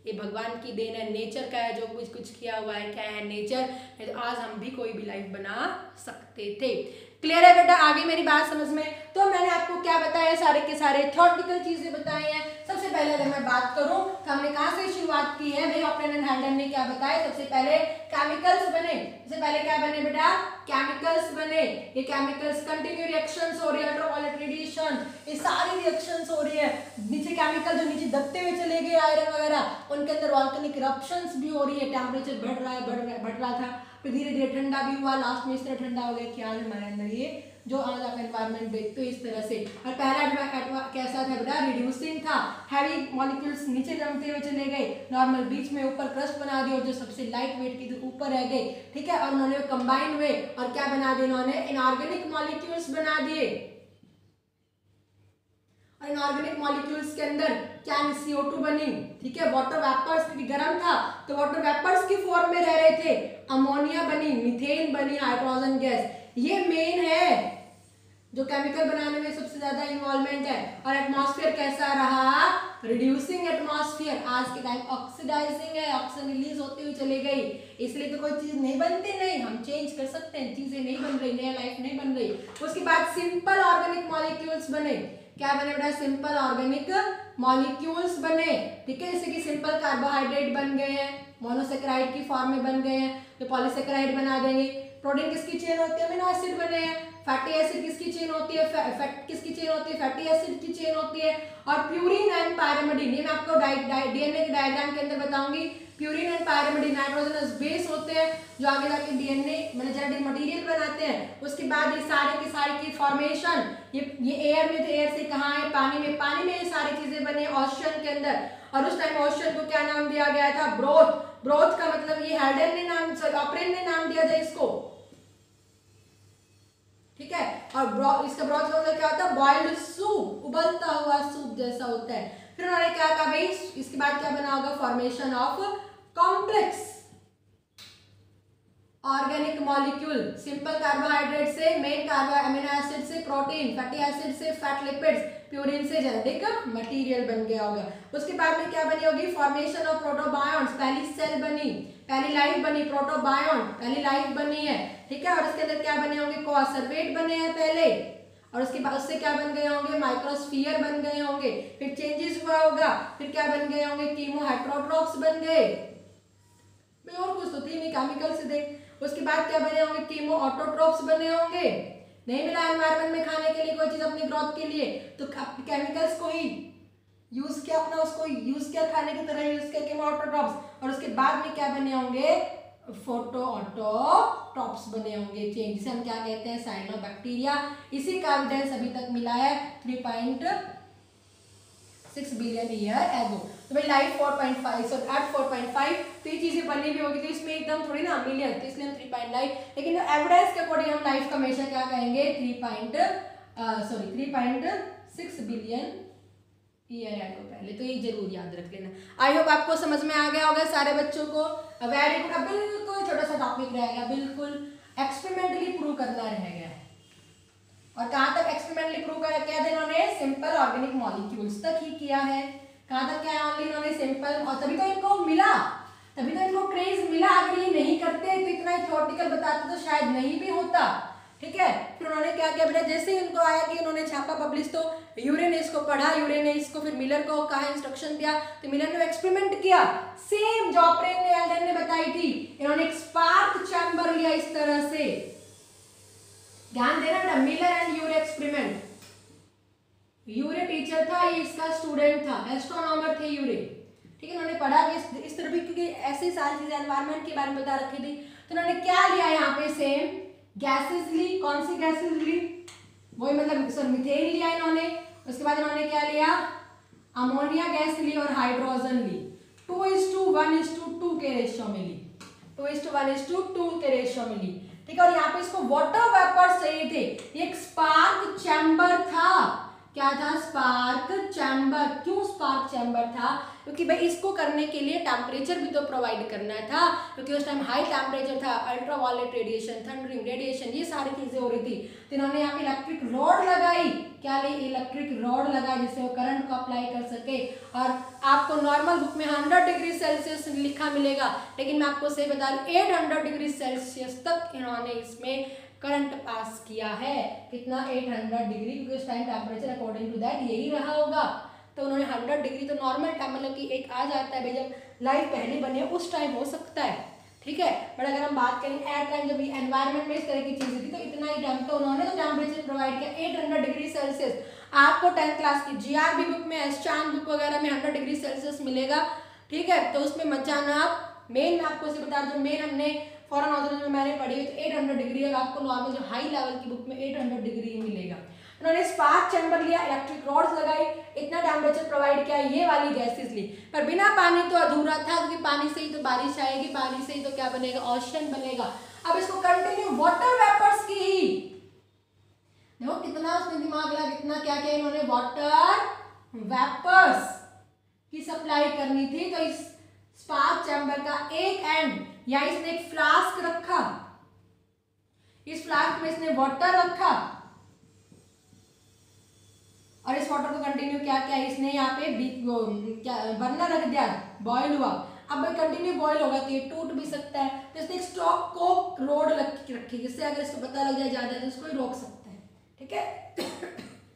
ये भगवान की देन है, नेचर का है, जो कुछ कुछ किया हुआ है, क्या है नेचर, तो आज हम भी कोई भी लाइफ बना सकते थे। क्लियर है बेटा, आगे मेरी बात समझ में? तो मैंने आपको क्या बताया, सारे के सारे थ्योरेटिकल चीजें बताई हैं। सबसे पहले अगर मैं बात करूं तो हमने कहां से शुरुआत की है भाई, ऑपरेन एंड हेल्डन ने क्या बताया, सबसे पहले केमिकल्स बने। सबसे पहले क्या बने बेटा, केमिकल्स बने। ये केमिकल्स कंटिन्यू रिएक्शंस हो रही है, अल्ट्रावायलेट रेडिएशन, ये सारी रिएक्शंस हो रही है। नीचे केमिकल जो नीचे दबते हुए चले गए आयरन वगैरह, उनके अंदर वॉल्केनिक इरप्शंस भी हो रही है, टेम्परेचर बढ़ रहा है, बढ़ रहा था, फिर धीरे धीरे ठंडा भी हुआ, लास्ट में इस तरह ठंडा हो गया कि आज हमारे अंदर ये जो आज आप एनवायरनमेंट देखते हो इस तरह से। और पहला कैसा था बेटा, रिड्यूसिंग था, हैवी मॉलिक्यूल्स नीचे जमते हुए चले गए, नॉर्मल बीच में ऊपर क्रस्ट बना दिया, जो सबसे लाइट वेट की जो ऊपर रह गए, ठीक है, और उन्होंने कंबाइन हुए और क्या बना दिया, इन्होंने इनऑर्गेनिक मॉलिक्यूल्स बना दिए। और इनऑर्गेनिक मॉलिक्यूल्स के अंदर क्या CO2 बनी, ठीक है, वाटर वेपर्स, क्योंकि गर्म था तो वाटर वेपर्स की फॉर्म में रह रहे थे, अमोनिया बनी, मीथेन बनी, हाइड्रोजन गैस। ये मेन है जो केमिकल बनाने में सबसे ज्यादा इन्वॉल्वमेंट है। और एटमॉस्फेयर कैसा रहा, रिड्यूसिंग एटमॉस्फेयर, आज के टाइम ऑक्सीडाइजिंग है, ऑक्सीजन रिलीज होती हुई चली गई, इसलिए तो कोई चीज नहीं बनती, नहीं हम चेंज कर सकते हैं, चीजें नहीं बन रही, नया लाइफ नहीं बन रही। उसके बाद सिंपल ऑर्गेनिक मॉलिक्यूल्स बने, क्या बने बेटा, सिंपल ऑर्गेनिक मॉलिक्यूल्स बने, ठीक है, जैसे कि सिंपल कार्बोहाइड्रेट बन गए हैं, मोनोसेकेराइड की फॉर्म में बन गए हैं, तो पॉलीसेकेराइड बना देंगे। प्रोटीन किसकी चेन होती है, अमीनो एसिड बने हैं। फैटी एसिड किसकी चेन होती है, फैट किसकी चेन होती है, फैटी एसिड की चेन होती है। और प्यूरिन एंड पायरिमिडीन, ये मैं आपको डीएनए के डायग्राम के अंदर बताऊंगी। Purine and pyrimidine nitrogenous base होते हैं जो आगे जाके डीएनए मतलब जेनेटिक मटेरियल बनाते हैं। उसके बाद ये सारे के सारे की फॉर्मेशन, ये एयर में थे, एयर से कहाँ है, पानी में, पानी में ये सारी चीजें बने ओशन के अंदर। और उस टाइम ओशन को क्या नाम दिया गया था, ब्रोथ। ब्रोथ का मतलब ये हेल्डन ने नाम, सॉरी ऑपरेन ने नाम दिया था इसको, ठीक है। और इसका ब्रोथ का मतलब क्या होता है, बॉइल्ड सूप, उबलता हुआ सूप जैसा होता है। फिर उन्होंने क्या कहा भाई, इसके बाद क्या बना होगा, formation of complex organic molecule, simple carbohydrate से, मेन अमीनो एसिड से प्रोटीन, फैटी एसिड से फैट लिपिड्स, प्यूरिन से जेनेटिक मटेरियल बन गया होगा। उसके बाद में क्या बनी होगी, फॉर्मेशन ऑफ प्रोटोबायोन्स, पहली सेल बनी, पहली लाइफ बनी, प्रोटोबायोन पहली लाइफ बनी है, ठीक है। और इसके अंदर क्या बने होंगे, कोआसर्वेट बने हैं पहले, और उसके बाद उससे क्या बन गए होंगे, माइक्रोस्फीयर बन गए होंगे। फिर चेंजेस हुआ होगा, फिर क्या बन गए होंगे, कीमो हेट्रोट्रोप्स बन गए, और कुछ तो थी नहीं, केमिकल से देख। उसके बाद क्या बने होंगे, कीमो ऑटोट्रोप्स बने होंगे, नहीं मिला एनवायरनमेंट में खाने के लिए कोई चीज अपनी ग्रोथ के लिए, तो केमिकल्स को ही यूज किया, अपना उसको यूज किया, खाने की तरह यूज किया, कीमो ऑटोट्रोप्स। और उसके बाद में क्या बने होंगे, फोटो ऑटोट्रोप्स बने होंगे, चेंज, जिसे हम क्या कहते हैं, साइनोबैक्टीरिया। इसी का एविडेंस अभी तक मिला है 3.6 बिलियन ईयर एगो। तो भाई लाइफ 4.5 सो एट 4.5 तो ये चीजें बनी भी होगी, तो इसमें एकदम थोड़ी ना मिलियन, तो इसलिए हम 3.9, लेकिन एविडेंस के अकॉर्डिंग हम लाइफ का हमेशा क्या कहेंगे, 3.6 बिलियन ईयर एगो पहले, तो ये जरूर याद रख लेना। आई होप आपको समझ में आ गया होगा सारे बच्चों को, वेरी गुड। अब बिल्कुल छोटा सा टॉपिक रह गया, बिल्कुल एक्सपेरिमेंटली प्रूव करना रह गया, और कहाँ तक एक्सपेरिमेंटली प्रूव किया था इन्होंने, सिंपल ऑर्गेनिक मॉलिक्यूल्स तक ही किया है। कहाँ तक क्या है, ओनली इन्होंने सिंपल, और तभी तो इनको मिला, तभी तो इनको क्रेज मिला। अगर ये नहीं करते तो इतना थ्योरेटिकल बताते तो शायद नहीं भी होता, ठीक है। फिर उन्होंने क्या किया बेटा, जैसे ही उनको आया कि उन्होंने छापा पब्लिश, तो यूरे ने इसको पढ़ा, यूरे ने इसको फिर मिलर को कहा, इंस्ट्रक्शन दिया, तो मिलर ने एक्सपेरिमेंट किया, सेम जो ऑपरेन ने एल्डन ने बताई थी। इन्होंने एक स्पार्क चैम्बर लिया इस तरह से, ध्यान देना ना, Miller and Urey experiment. Urey teacher था, ये इसका स्टूडेंट था, एस्ट्रोनॉमर थे यूरे, ठीक है। उन्होंने पढ़ा कि इस तरह भी, क्योंकि ऐसी सारी चीजें एनवायरनमेंट के बारे में बता रखी थी, तो उन्होंने क्या लिया यहाँ पे, सेम गैसेस ली। कौन सी गैसेस ली, वही मतलब सर मीथेन लिया इन्होंने। उसके बाद इन्होंने क्या लिया, अमोनिया गैस ली और हाइड्रोजन ली, 2:1:2 के रेशियो में ली, 2:1:2 के रेशियो में ली, ठीक है। और यहाँ पे इसको वाटर वेपर्स चाहिए थे, एक स्पार्क चैम्बर था। क्या था, स्पार्क चैम्बर। क्यों स्पार्क चैम्बर था, क्योंकि भाई इसको करने के लिए टेम्परेचर भी तो प्रोवाइड करना था, क्योंकि उस टाइम हाई टेम्परेचर था, अल्ट्रावायलेट रेडिएशन, थंडरिंग रेडिएशन, ये सारी चीजें हो रही थी। तो इन्होंने यहाँ पे इलेक्ट्रिक रॉड लगाई, क्या ली, इलेक्ट्रिक रॉड लगाए जिससे वो करंट को अप्लाई कर सके। और आपको नॉर्मल बुक में 100 डिग्री सेल्सियस लिखा मिलेगा, लेकिन मैं आपको सही बता दूं 800 डिग्री सेल्सियस तक इन्होंने इसमें करंट पास किया है। कितना, 800 डिग्री, क्योंकि उस time temperature according to that यही रहा होगा। तो उन्होंने 100 डिग्री तो नॉर्मल टाइम मतलब कि एक आ जाता है भाई, जब लाइफ पहले बनी है उस टाइम हो सकता है, ठीक है। बट अगर हम बात करें एट टाइम जब एनवायरनमेंट में इस तरह की चीजें थी तो इतना ही टाइम, तो उन्होंने तो टेम्परेचर प्रोवाइड किया 800 डिग्री सेल्सियस। आपको 10th क्लास की जीआरबी बुक में, एसचान बुक वगैरह में 100 डिग्री सेल्सियस मिलेगा, ठीक है। तो उसमें मत जाना आप। मेन मैं आपको बता दूं, मेन हमने फॉरेन ऑथर में मैंने पढ़ी है तो 800 डिग्री है, आपको नॉर्मल जो हाई लेवल की बुक में 800 डिग्री मिलेगा। उन्होंने स्पार्क चैम्बर लिया, इलेक्ट्रिक रॉड्स लगाई, इतना टेम्परेचर प्रोवाइड किया, ये वाली गैसेस ली। पर बिना पानी तो अधूरा था, क्योंकि पानी से ही तो बारिश आएगी, पानी से ही तो क्या बनेगा, ओशन बनेगा। अब इसको कंटिन्यू वाटर वेपर्स की ही, देखो कितना उसने दिमाग लगा, कितना क्या क्या इन्होंने वाटर वेपर्स की सप्लाई करनी थी। तो इस स्पार्क चैम्बर का एक एंड या इसने एक फ्लास्क रखा, इस फ्लास्क में इसने वाटर रखा और इस वाटर को कंटिन्यू क्या किया इसने यहाँ पे बर्नर रख दिया, बॉयल हुआ। अब कंटिन्यू बॉयल होगा तो ये टूट भी सकता है, तो इसने एक स्टॉक कोक रोड रखी, जिससे अगर इसको पता लग जाए ज्यादा तो इसको रोक सकता है, ठीक है।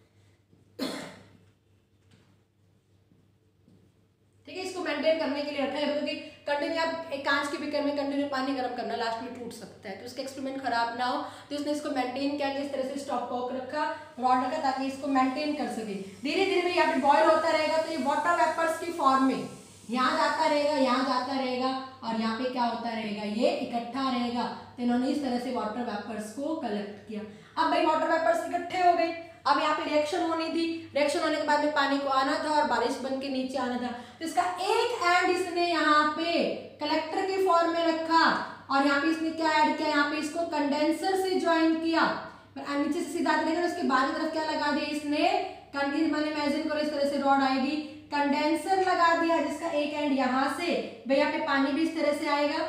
ठीक है, इसको मेंटेन करने के लिए रखा है, क्योंकि कंटिन्यू आप एक कांच के बीकर में कंटिन्यू पानी गर्म करना, लास्ट में टूट सकता है, तो इसका एक्सपेरिमेंट खराब ना हो, तो इसने इसको मेंटेन किया कि इस तरह से स्टॉप कॉक रखा, रॉड रखा, ताकि इसको मेंटेन कर सके। धीरे धीरे यहाँ पे बॉयल होता रहेगा, तो ये वाटर वेपर्स की फॉर्म में यहाँ जाता रहेगा, यहाँ जाता रहेगा, और यहाँ पे क्या होता रहेगा, ये इकट्ठा रहेगा। तो इन्होंने इस तरह से वाटर वेपर्स को कलेक्ट किया। अब भाई वाटर वेपर्स इकट्ठे हो गए, अब यहाँ पे रिएक्शन होनी थी, रिएक्शन होने के बाद में पानी को आना था और बारिश बन के नीचे आना था। तो इसका एक एंड इसने यहाँ पे कलेक्टर के फॉर्म में रखा, और यहाँ पे इसने क्या ऐड किया, यहाँ पे इसको कंडेंसर से ज्वाइन किया, नीचे से सीधा लेकर उसके बाहरी तरफ क्या लगा दिया इसने, मैंने इमेजिन करो इस तरह से रॉड आएगी, कंडेंसर लगा दिया, जिसका एक एंड यहाँ से, भाई यहाँ पे पानी भी इस तरह से आएगा,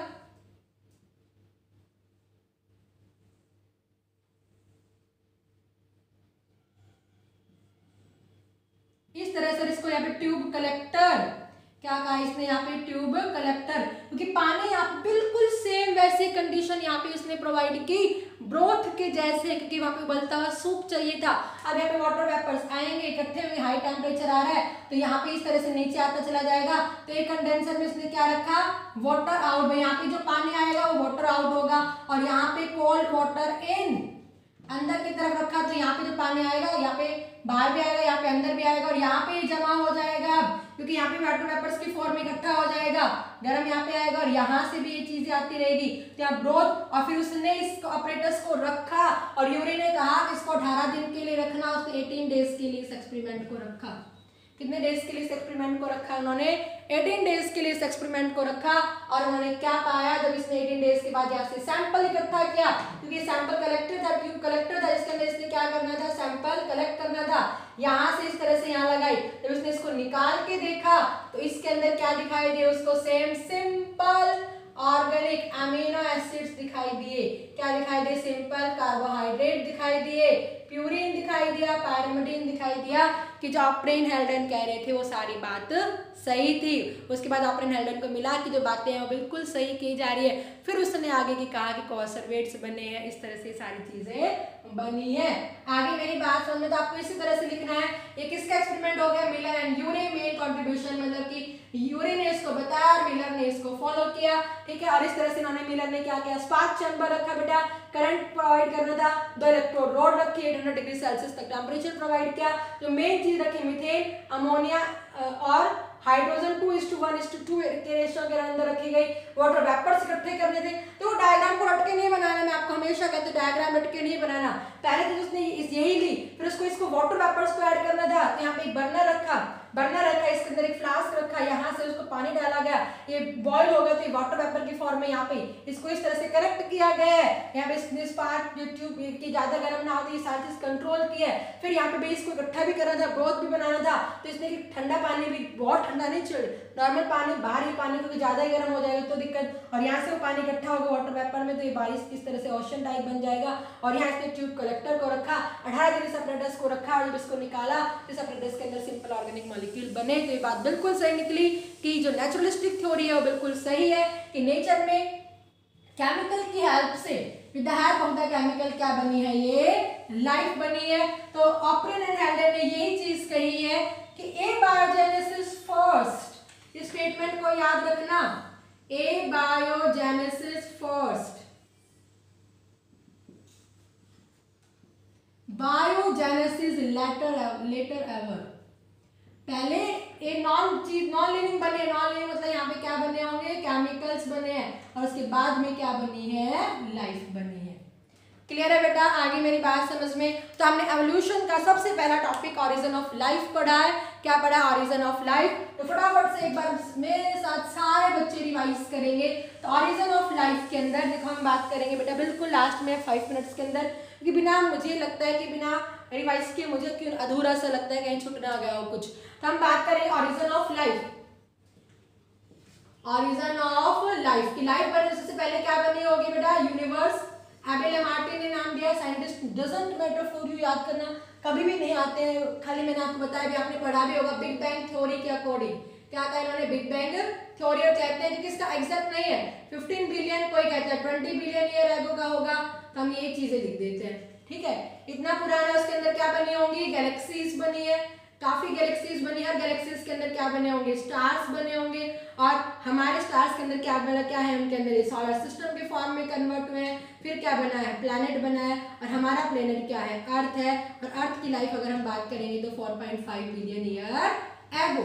इस तरह से इसको यहाँ पे ट्यूब कलेक्टर, क्या कहा इसने यहाँ पे, ट्यूब कलेक्टर, क्योंकि पानी यहाँ बिल्कुल सेम वैसी कंडीशन यहाँ पे इसने प्रोवाइड की ब्रोथ के जैसे, क्योंकि वहां पे उबलता हुआ सूप चाहिए था। अब यहाँ पे वाटर वेपर्स आएंगे, इकट्ठे होंगे, हाई टेम्परेचर आ रहा है, तो यहाँ पे इस तरह से नीचे आता चला जाएगा। तो एक कंडेंसर में इसने क्या रखा, वाटर आउट, यहाँ पे जो पानी आएगा वो वाटर आउट होगा, और यहाँ पे कोल्ड वाटर इन, अंदर की तरफ रखा, तो यहाँ पे जो पानी आएगा यहाँ पे बाहर भी आएगा, यहाँ पे अंदर भी आएगा, और यहाँ पे जमा हो जाएगा, क्योंकि यहाँ पे वाटर वेपर्स की फॉर्म में इकट्ठा हो जाएगा, गर्म यहाँ पे आएगा, और यहाँ से भी ये चीजें आती रहेगी। तो यहाँ ब्रोथ, और फिर उसने इसको ऑपरेटर्स को रखा, और यूरी ने कहा कि इसको 18 दिन के लिए रखना, उसने 18 डेज के लिए इस एक्सपेरिमेंट को रखा। कितने डेज के लिए इस एक्सपेरिमेंट को रखा उन्होंने, 18 डेज के लिए इस एक्सपेरिमेंट को रखा। और उन्होंने क्या पाया, जब इसने 18 डेज के बाद यहाँ से सैंपल इकट्ठा किया, क्योंकि सैंपल कलेक्टर था, ट्यूब कलेक्टर था, इसके अंदर इसने क्या करना था, सैंपल कलेक्ट करना था, यहाँ से इस तरह से यहाँ लगाई। जब इसने इसको निकाल के देखा तो इसके अंदर क्या दिखाई दिया उसको, same simple organic amino acids दिखाई दिए। क्या दिखाई दिए, सिंपल कार्बोहाइड्रेट दिखाई दिए, प्यूरिन दिखाई दिया, पायरिमिडीन दिखाई दिया, कि जो ऑप्रेन हेल्डन कह रहे थे वो सारी बात सही थी। उसके बाद ऑप्रेन हेल्डन को मिला कि जो बातें हैं वो बिल्कुल सही की जा रही है। फिर उसने आगे की कहा कि कॉन्सर्वेट्स बने हैं, इस तरह से सारी चीजें बनी है। आगे मेरी बात सुनने तो आपको इसी तरह से लिखना है। ये किसका एक्सपेरिमेंट हो गया, Miller and Urey main contribution, मतलब कि यूरे ने इसको बताया और मिलर ने इसको फॉलो किया, ठीक है। और इस तरह से इन्होंने, मिलर ने क्या किया, स्पार्क चैम्बर रखा बेटा, करंट प्रोवाइड करना था, 2 इलेक्ट्रोड रॉड रखी, 800 डिग्री सेल्सियस तक टेम्परेचर प्रोवाइड किया। जो मेन चीज रखी मीथेन, अमोनिया और हाइड्रोजन 2:1:2 के रेशियो के अंदर रखी गई। वाटर वेपर्स इकट्ठे करने थे, तो डायग्राम को रट के नहीं बनाना, मैं आपको हमेशा कहती हूँ डायग्राम रट के नहीं बनाना। पहले तो उसने यही ली, फिर उसको इसको वाटर वेपर्स को ऐड करना था, तो यहाँ पे एक बर्नर रखा, इसके अंदर एक फ्लास्क रखा, यहाँ से उसको पानी डाला गया, ये बॉईल हो गया तो ये वाटर वेपर की फॉर्म में यहाँ पे इसको इस तरह से करेक्ट किया गया है। यहाँ पे इस पार्ट जो ट्यूब की ज्यादा गर्म ना होती, ये सारी चीज कंट्रोल की है। फिर यहाँ पे बेस को इकट्ठा भी करना था, ब्रोथ भी बनाना था, तो इसने ठंडा पानी भी, बहुत ठंडा नहीं, नॉर्मल पानी, बाहरी पानी क्योंकि ज्यादा ही गर्म हो जाएगा तो दिक्कत, और यहाँ से वो पानी इकट्ठा होगा वाटर वेपर में, तो ये बारिश इस तरह से ओशन टाइप बन जाएगा। और यहाँ इसने ट्यूब कलेक्टर को रखा, 18 डिग्री सेपरेटर्स को रखा, और जब इसको निकाला तो सेपरेटर्स के अंदर सिंपल ऑर्गेनिक मॉलिक्यूल बने। तो ये बात बिल्कुल सही निकली कि जो नेचुरलिस्टिक थ्योरी है वो बिल्कुल सही है कि नेचर में केमिकल की हेल्प से, with the help of the chemical क्या बनी है, ये लाइफ बनी है। तो ऑप्रेन एंड हेल्डन ने यही चीज कही है कि एबायोजेनेसिस फर्स्ट, इस स्टेटमेंट को याद रखना, abiogenesis first, biogenesis later ever. पहले ये नॉन लिविंग बने, नॉन लिविंग मतलब यहाँ पे क्या बने होंगे, केमिकल्स बने हैं, और उसके बाद में क्या बनी है, लाइफ बनी है। क्लियर है बेटा, आगे मेरी बात समझ में। तो हमने एवोल्यूशन का सबसे पहला टॉपिक ऑरिजिन ऑफ लाइफ पढ़ा है। क्या पढ़ा, ऑरिजिन ऑफ लाइफ। तो फटाफट से एक बार मेरे साथ सारे बच्चे रिवाइज करेंगे। तो ऑरिजिन ऑफ लाइफ के अंदर देखो हम बात करेंगे बेटा बिल्कुल लास्ट में 5 मिनट्स के अंदर, क्योंकि बिना, मुझे लगता है कि बिना रिवाइज किए मुझे क्यों अधूरा सा लगता है, कहीं छूट ना गया हो कुछ। तो हम बात करेंगे origin of life. Origin of life की लाइफ बनने से पहले क्या बनी होगी बेटा, यूनिवर्स। एबेल एमार्टे ने नाम दिया, scientist, doesn't matter for you, याद करना कभी भी नहीं आते हैं, खाली मैंने आपको बताया भी, आपने पढ़ा भी होगा। बिग बैंग थ्योरी के अकॉर्डिंग क्या कहा इन्होंने, बिग बैंग थ्योरी, और कहते हैं कि इसका एग्जैक्ट नहीं है, 15 बिलियन, कोई कहता है 20 बिलियन ईयर एगो का होगा, तो हम ये चीजें लिख देते हैं। ठीक है, इतना पुराना, उसके अंदर क्या बनी होंगी, गैलेक्सीज बनी है, काफी गैलेक्सीज बनी है। गैलेक्सीज के अंदर क्या बने होंगे, स्टार्स बने होंगे, और हमारे स्टार्स के अंदर क्या बना, क्या है उनके अंदर, सोलर सिस्टम के फॉर्म में कन्वर्ट हुए हैं। फिर क्या बना है, प्लैनेट बना है, और हमारा प्लैनेट क्या है, अर्थ है। और अर्थ की लाइफ अगर हम बात करेंगे तो 4.5 बिलियन ईयर एगो,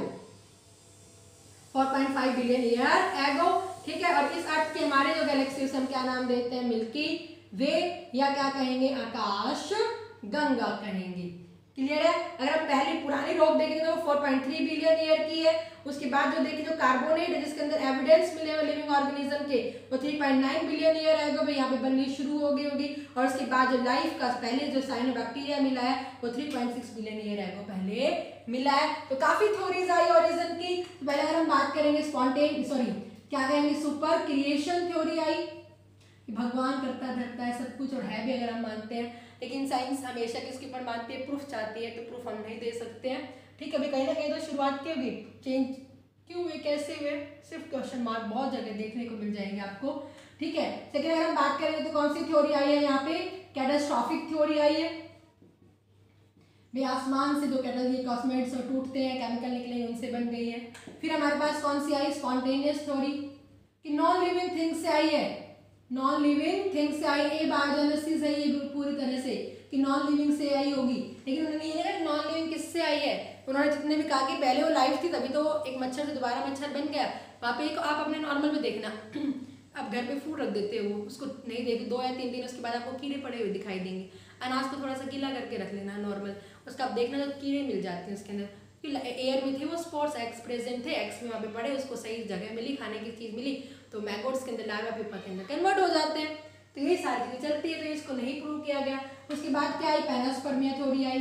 4.5 बिलियन ईयर एगो। ठीक है, और इस अर्थ के हमारे जो गैलेक्सीज हम क्या नाम देते हैं, मिल्की वे, या क्या कहेंगे, आकाश गंगा कहेंगे। क्लियर है। अगर हम पहली पुरानी रॉक देखेंगे तो 4.3 बिलियन ईयर की है। उसके बाद जो देखिए जो कार्बोनेट है जिसके अंदर एविडेंस मिले हुए लिविंग ऑर्गेनिज्म के, वो 3.9 बिलियन ईयर है, भाई यहाँ पे बननी शुरू हो गई होगी। और उसके बाद जो लाइफ का पहले जो साइनोबैक्टीरिया मिला है वो 3.6 बिलियन ईयर है, वो पहले मिला है। तो काफी थ्योरीज आई ओरिजिन की। तो पहले अगर हम बात करेंगे क्या कहेंगे, सुपर क्रिएशन थ्योरी आई, भगवान करता धरता है सब कुछ, और है भी अगर हम मानते हैं, लेकिन साइंस हमेशा किसके ऊपर मानती है, प्रूफ चाहती है, तो प्रूफ हम नहीं दे सकते हैं। ठीक है, अभी कहीं ना कहीं तो शुरुआत की होगी, चेंज क्यों हुए, कैसे हुए, सिर्फ क्वेश्चन मार्क बहुत जगह देखने को मिल जाएंगे आपको। ठीक है, सेकंड अगर हम बात करेंगे तो कौन सी थ्योरी आई है, यहाँ पे कैटास्ट्रॉफिक थ्योरी आई है, वे आसमान से जो कॉस्मेट्स टूटते हैं, केमिकल निकले उनसे बन गई है। फिर हमारे पास कौन सी आई, स्पॉन्टेनियस थ्योरी, कि नॉन लिविंग थिंग्स से आई है, नॉन लिविंग थिंग्स से आई। ए बायोजेनेसिस है ये पूरी तरह से कि नॉन लिविंग से आई होगी, लेकिन उन्होंने ये कहा नॉन लिविंग किससे आई है। उन्होंने जितने भी कहा कि पहले वो लाइफ थी तभी तो एक मच्छर से दोबारा मच्छर बन गया। वहाँ पे एक आप अपने नॉर्मल में देखना आप घर पे फूड रख देते हो, उसको नहीं देखते 2 या 3 दिन, उसके बाद आपको कीड़े पड़े हुए दिखाई देंगे। अनाज को थोड़ा सा गीला करके रख लेना नॉर्मल, उसका आप देखना तो कीड़े मिल जाते हैं उसके अंदर। एयर में थे वो स्पोर्स, एक्स प्रेजेंट थे, एक्स में वहाँ पे पड़े, उसको सही जगह मिली, खाने की चीज़ मिली, तो मैगोट्स के अंदर, लार्वा प्यूपा के अंदर कन्वर्ट हो जाते हैं। तो ये सारी चीजें चलती है, तो इसको नहीं प्रूव किया गया। उसके बाद क्या आई, पैरास्पर्मिया थ्योरी आई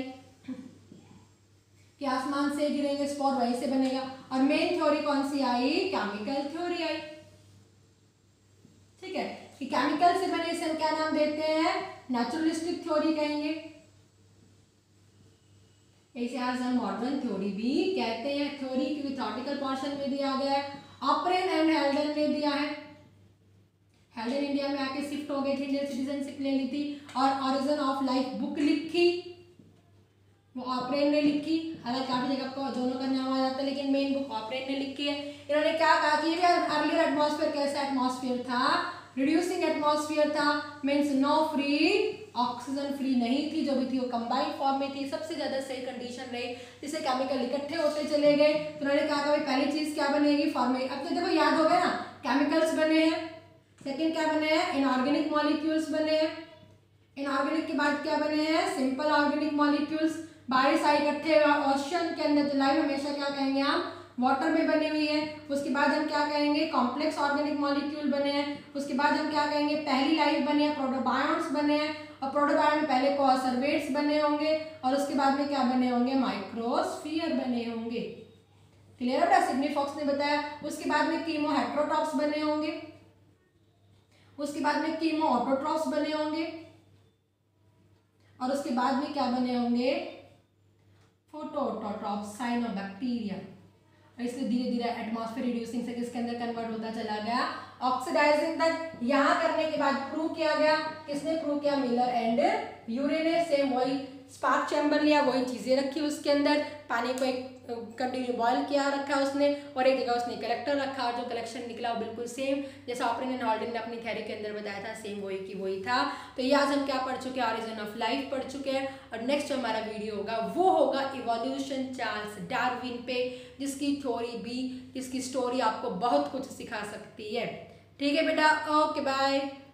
कि आसमान से गिरेंगे स्पोर वहीं से बनेगा। और मेन थ्योरी कौन सी आई, केमिकल थ्योरी आई। ठीक है, कि केमिकल से बने से हम क्या नाम देते हैं, नेचुरलिस्टिक थ्योरी कहेंगे। इसे आज हम मॉडर्न थ्योरी भी कहते हैं। थ्योरी क्योंकि थॉटिकल पोर्शन में दिया गया है, ऑपरेन एंड हेल्डन ने दिया है। हेल्डन इंडिया में आके शिफ्ट हो गए थे, इंडियन सिटीजनशिप ले ली थी, और ओरिजिन ऑफ लाइफ बुक लिखी वो ऑपरेन ने लिखी। हालांकि काफी जगह को दोनों का नाम आ जाता है, लेकिन मेन बुक ऑपरेन ने लिखी है। इन्होंने क्या कहा कि ये अर्लियर एटमॉस्फेयर कैसा एटमॉस्फेयर था, रिड्यूसिंग एटमॉस्फेयर था, means no free oxygen free नहीं थी, जो भी थी वो कंबाइंड फॉर्म में थी। सबसे ज्यादा सही कंडीशन रही जिससे केमिकल इकट्ठे होते चले गए। तो उन्होंने कहा भाई पहली चीज क्या बनेगी, फॉर्मेट। अब तो देखो याद हो गया ना, केमिकल्स बने हैं, सेकेंड क्या बने हैं, इनऑर्गेनिक मॉलिक्यूल्स बने हैं, इनऑर्गेनिक के बाद क्या बने हैं, सिंपल ऑर्गेनिक मॉलिक्यूल्स। बारिश आई इकट्ठे ओशन के अंदर, तो लाइफ हमेशा क्या कहेंगे हम, वाटर में बनी हुई है। उसके बाद हम क्या कहेंगे, कॉम्प्लेक्स ऑर्गेनिक मॉलिक्यूल बने हैं। उसके बाद हम क्या कहेंगे, पहली लाइफ बने हैं, प्रोटोबायोन्ट्स बने हैं, और प्रोटोबायोन्ट में पहले कोसर्वेट्स बने होंगे, और उसके बाद में क्या बने होंगे, माइक्रोस्फीयर बने होंगे। क्लियर है बेटा, सिडनी फॉक्स ने बताया। उसके बाद में कीमो हेट्रोट्रॉप्स बने होंगे, उसके बाद में कीमो ऑटोट्रॉप्स बने होंगे, और उसके बाद में क्या बने होंगे, फोटोऑटोट्रॉप्स, साइनोबैक्टीरिया। और इसलिए धीरे धीरे एटमॉस्फेयर रिड्यूसिंग से किसके अंदर कन्वर्ट होता चला गया, ऑक्सीडाइजिंग तक। यहाँ करने के बाद प्रूव किया गया, किसने प्रूव किया, मिलर एंड यूरे ने। सेम वही स्पार्क चैम्बर लिया, वही चीजें रखी उसके अंदर, पानी को एक कंटिन्यू बॉयल किया रखा उसने, और एक जगह उसने कलेक्टर रखा, और जो कलेक्शन निकला वो बिल्कुल सेम जैसा ऑपरेन एंड हॉल्डिंग ने अपनी थ्योरी के अंदर बताया था, सेम वही की वही था। तो ये आज हम क्या पढ़ चुके हैं, ऑरिजिन ऑफ लाइफ पढ़ चुके हैं। और नेक्स्ट जो हमारा वीडियो होगा वो होगा इवोल्यूशन चार्ल्स डार्विन पे, जिसकी थ्योरी भी, जिसकी स्टोरी आपको बहुत कुछ सिखा सकती है। ठीक है बेटा, ओके बाय।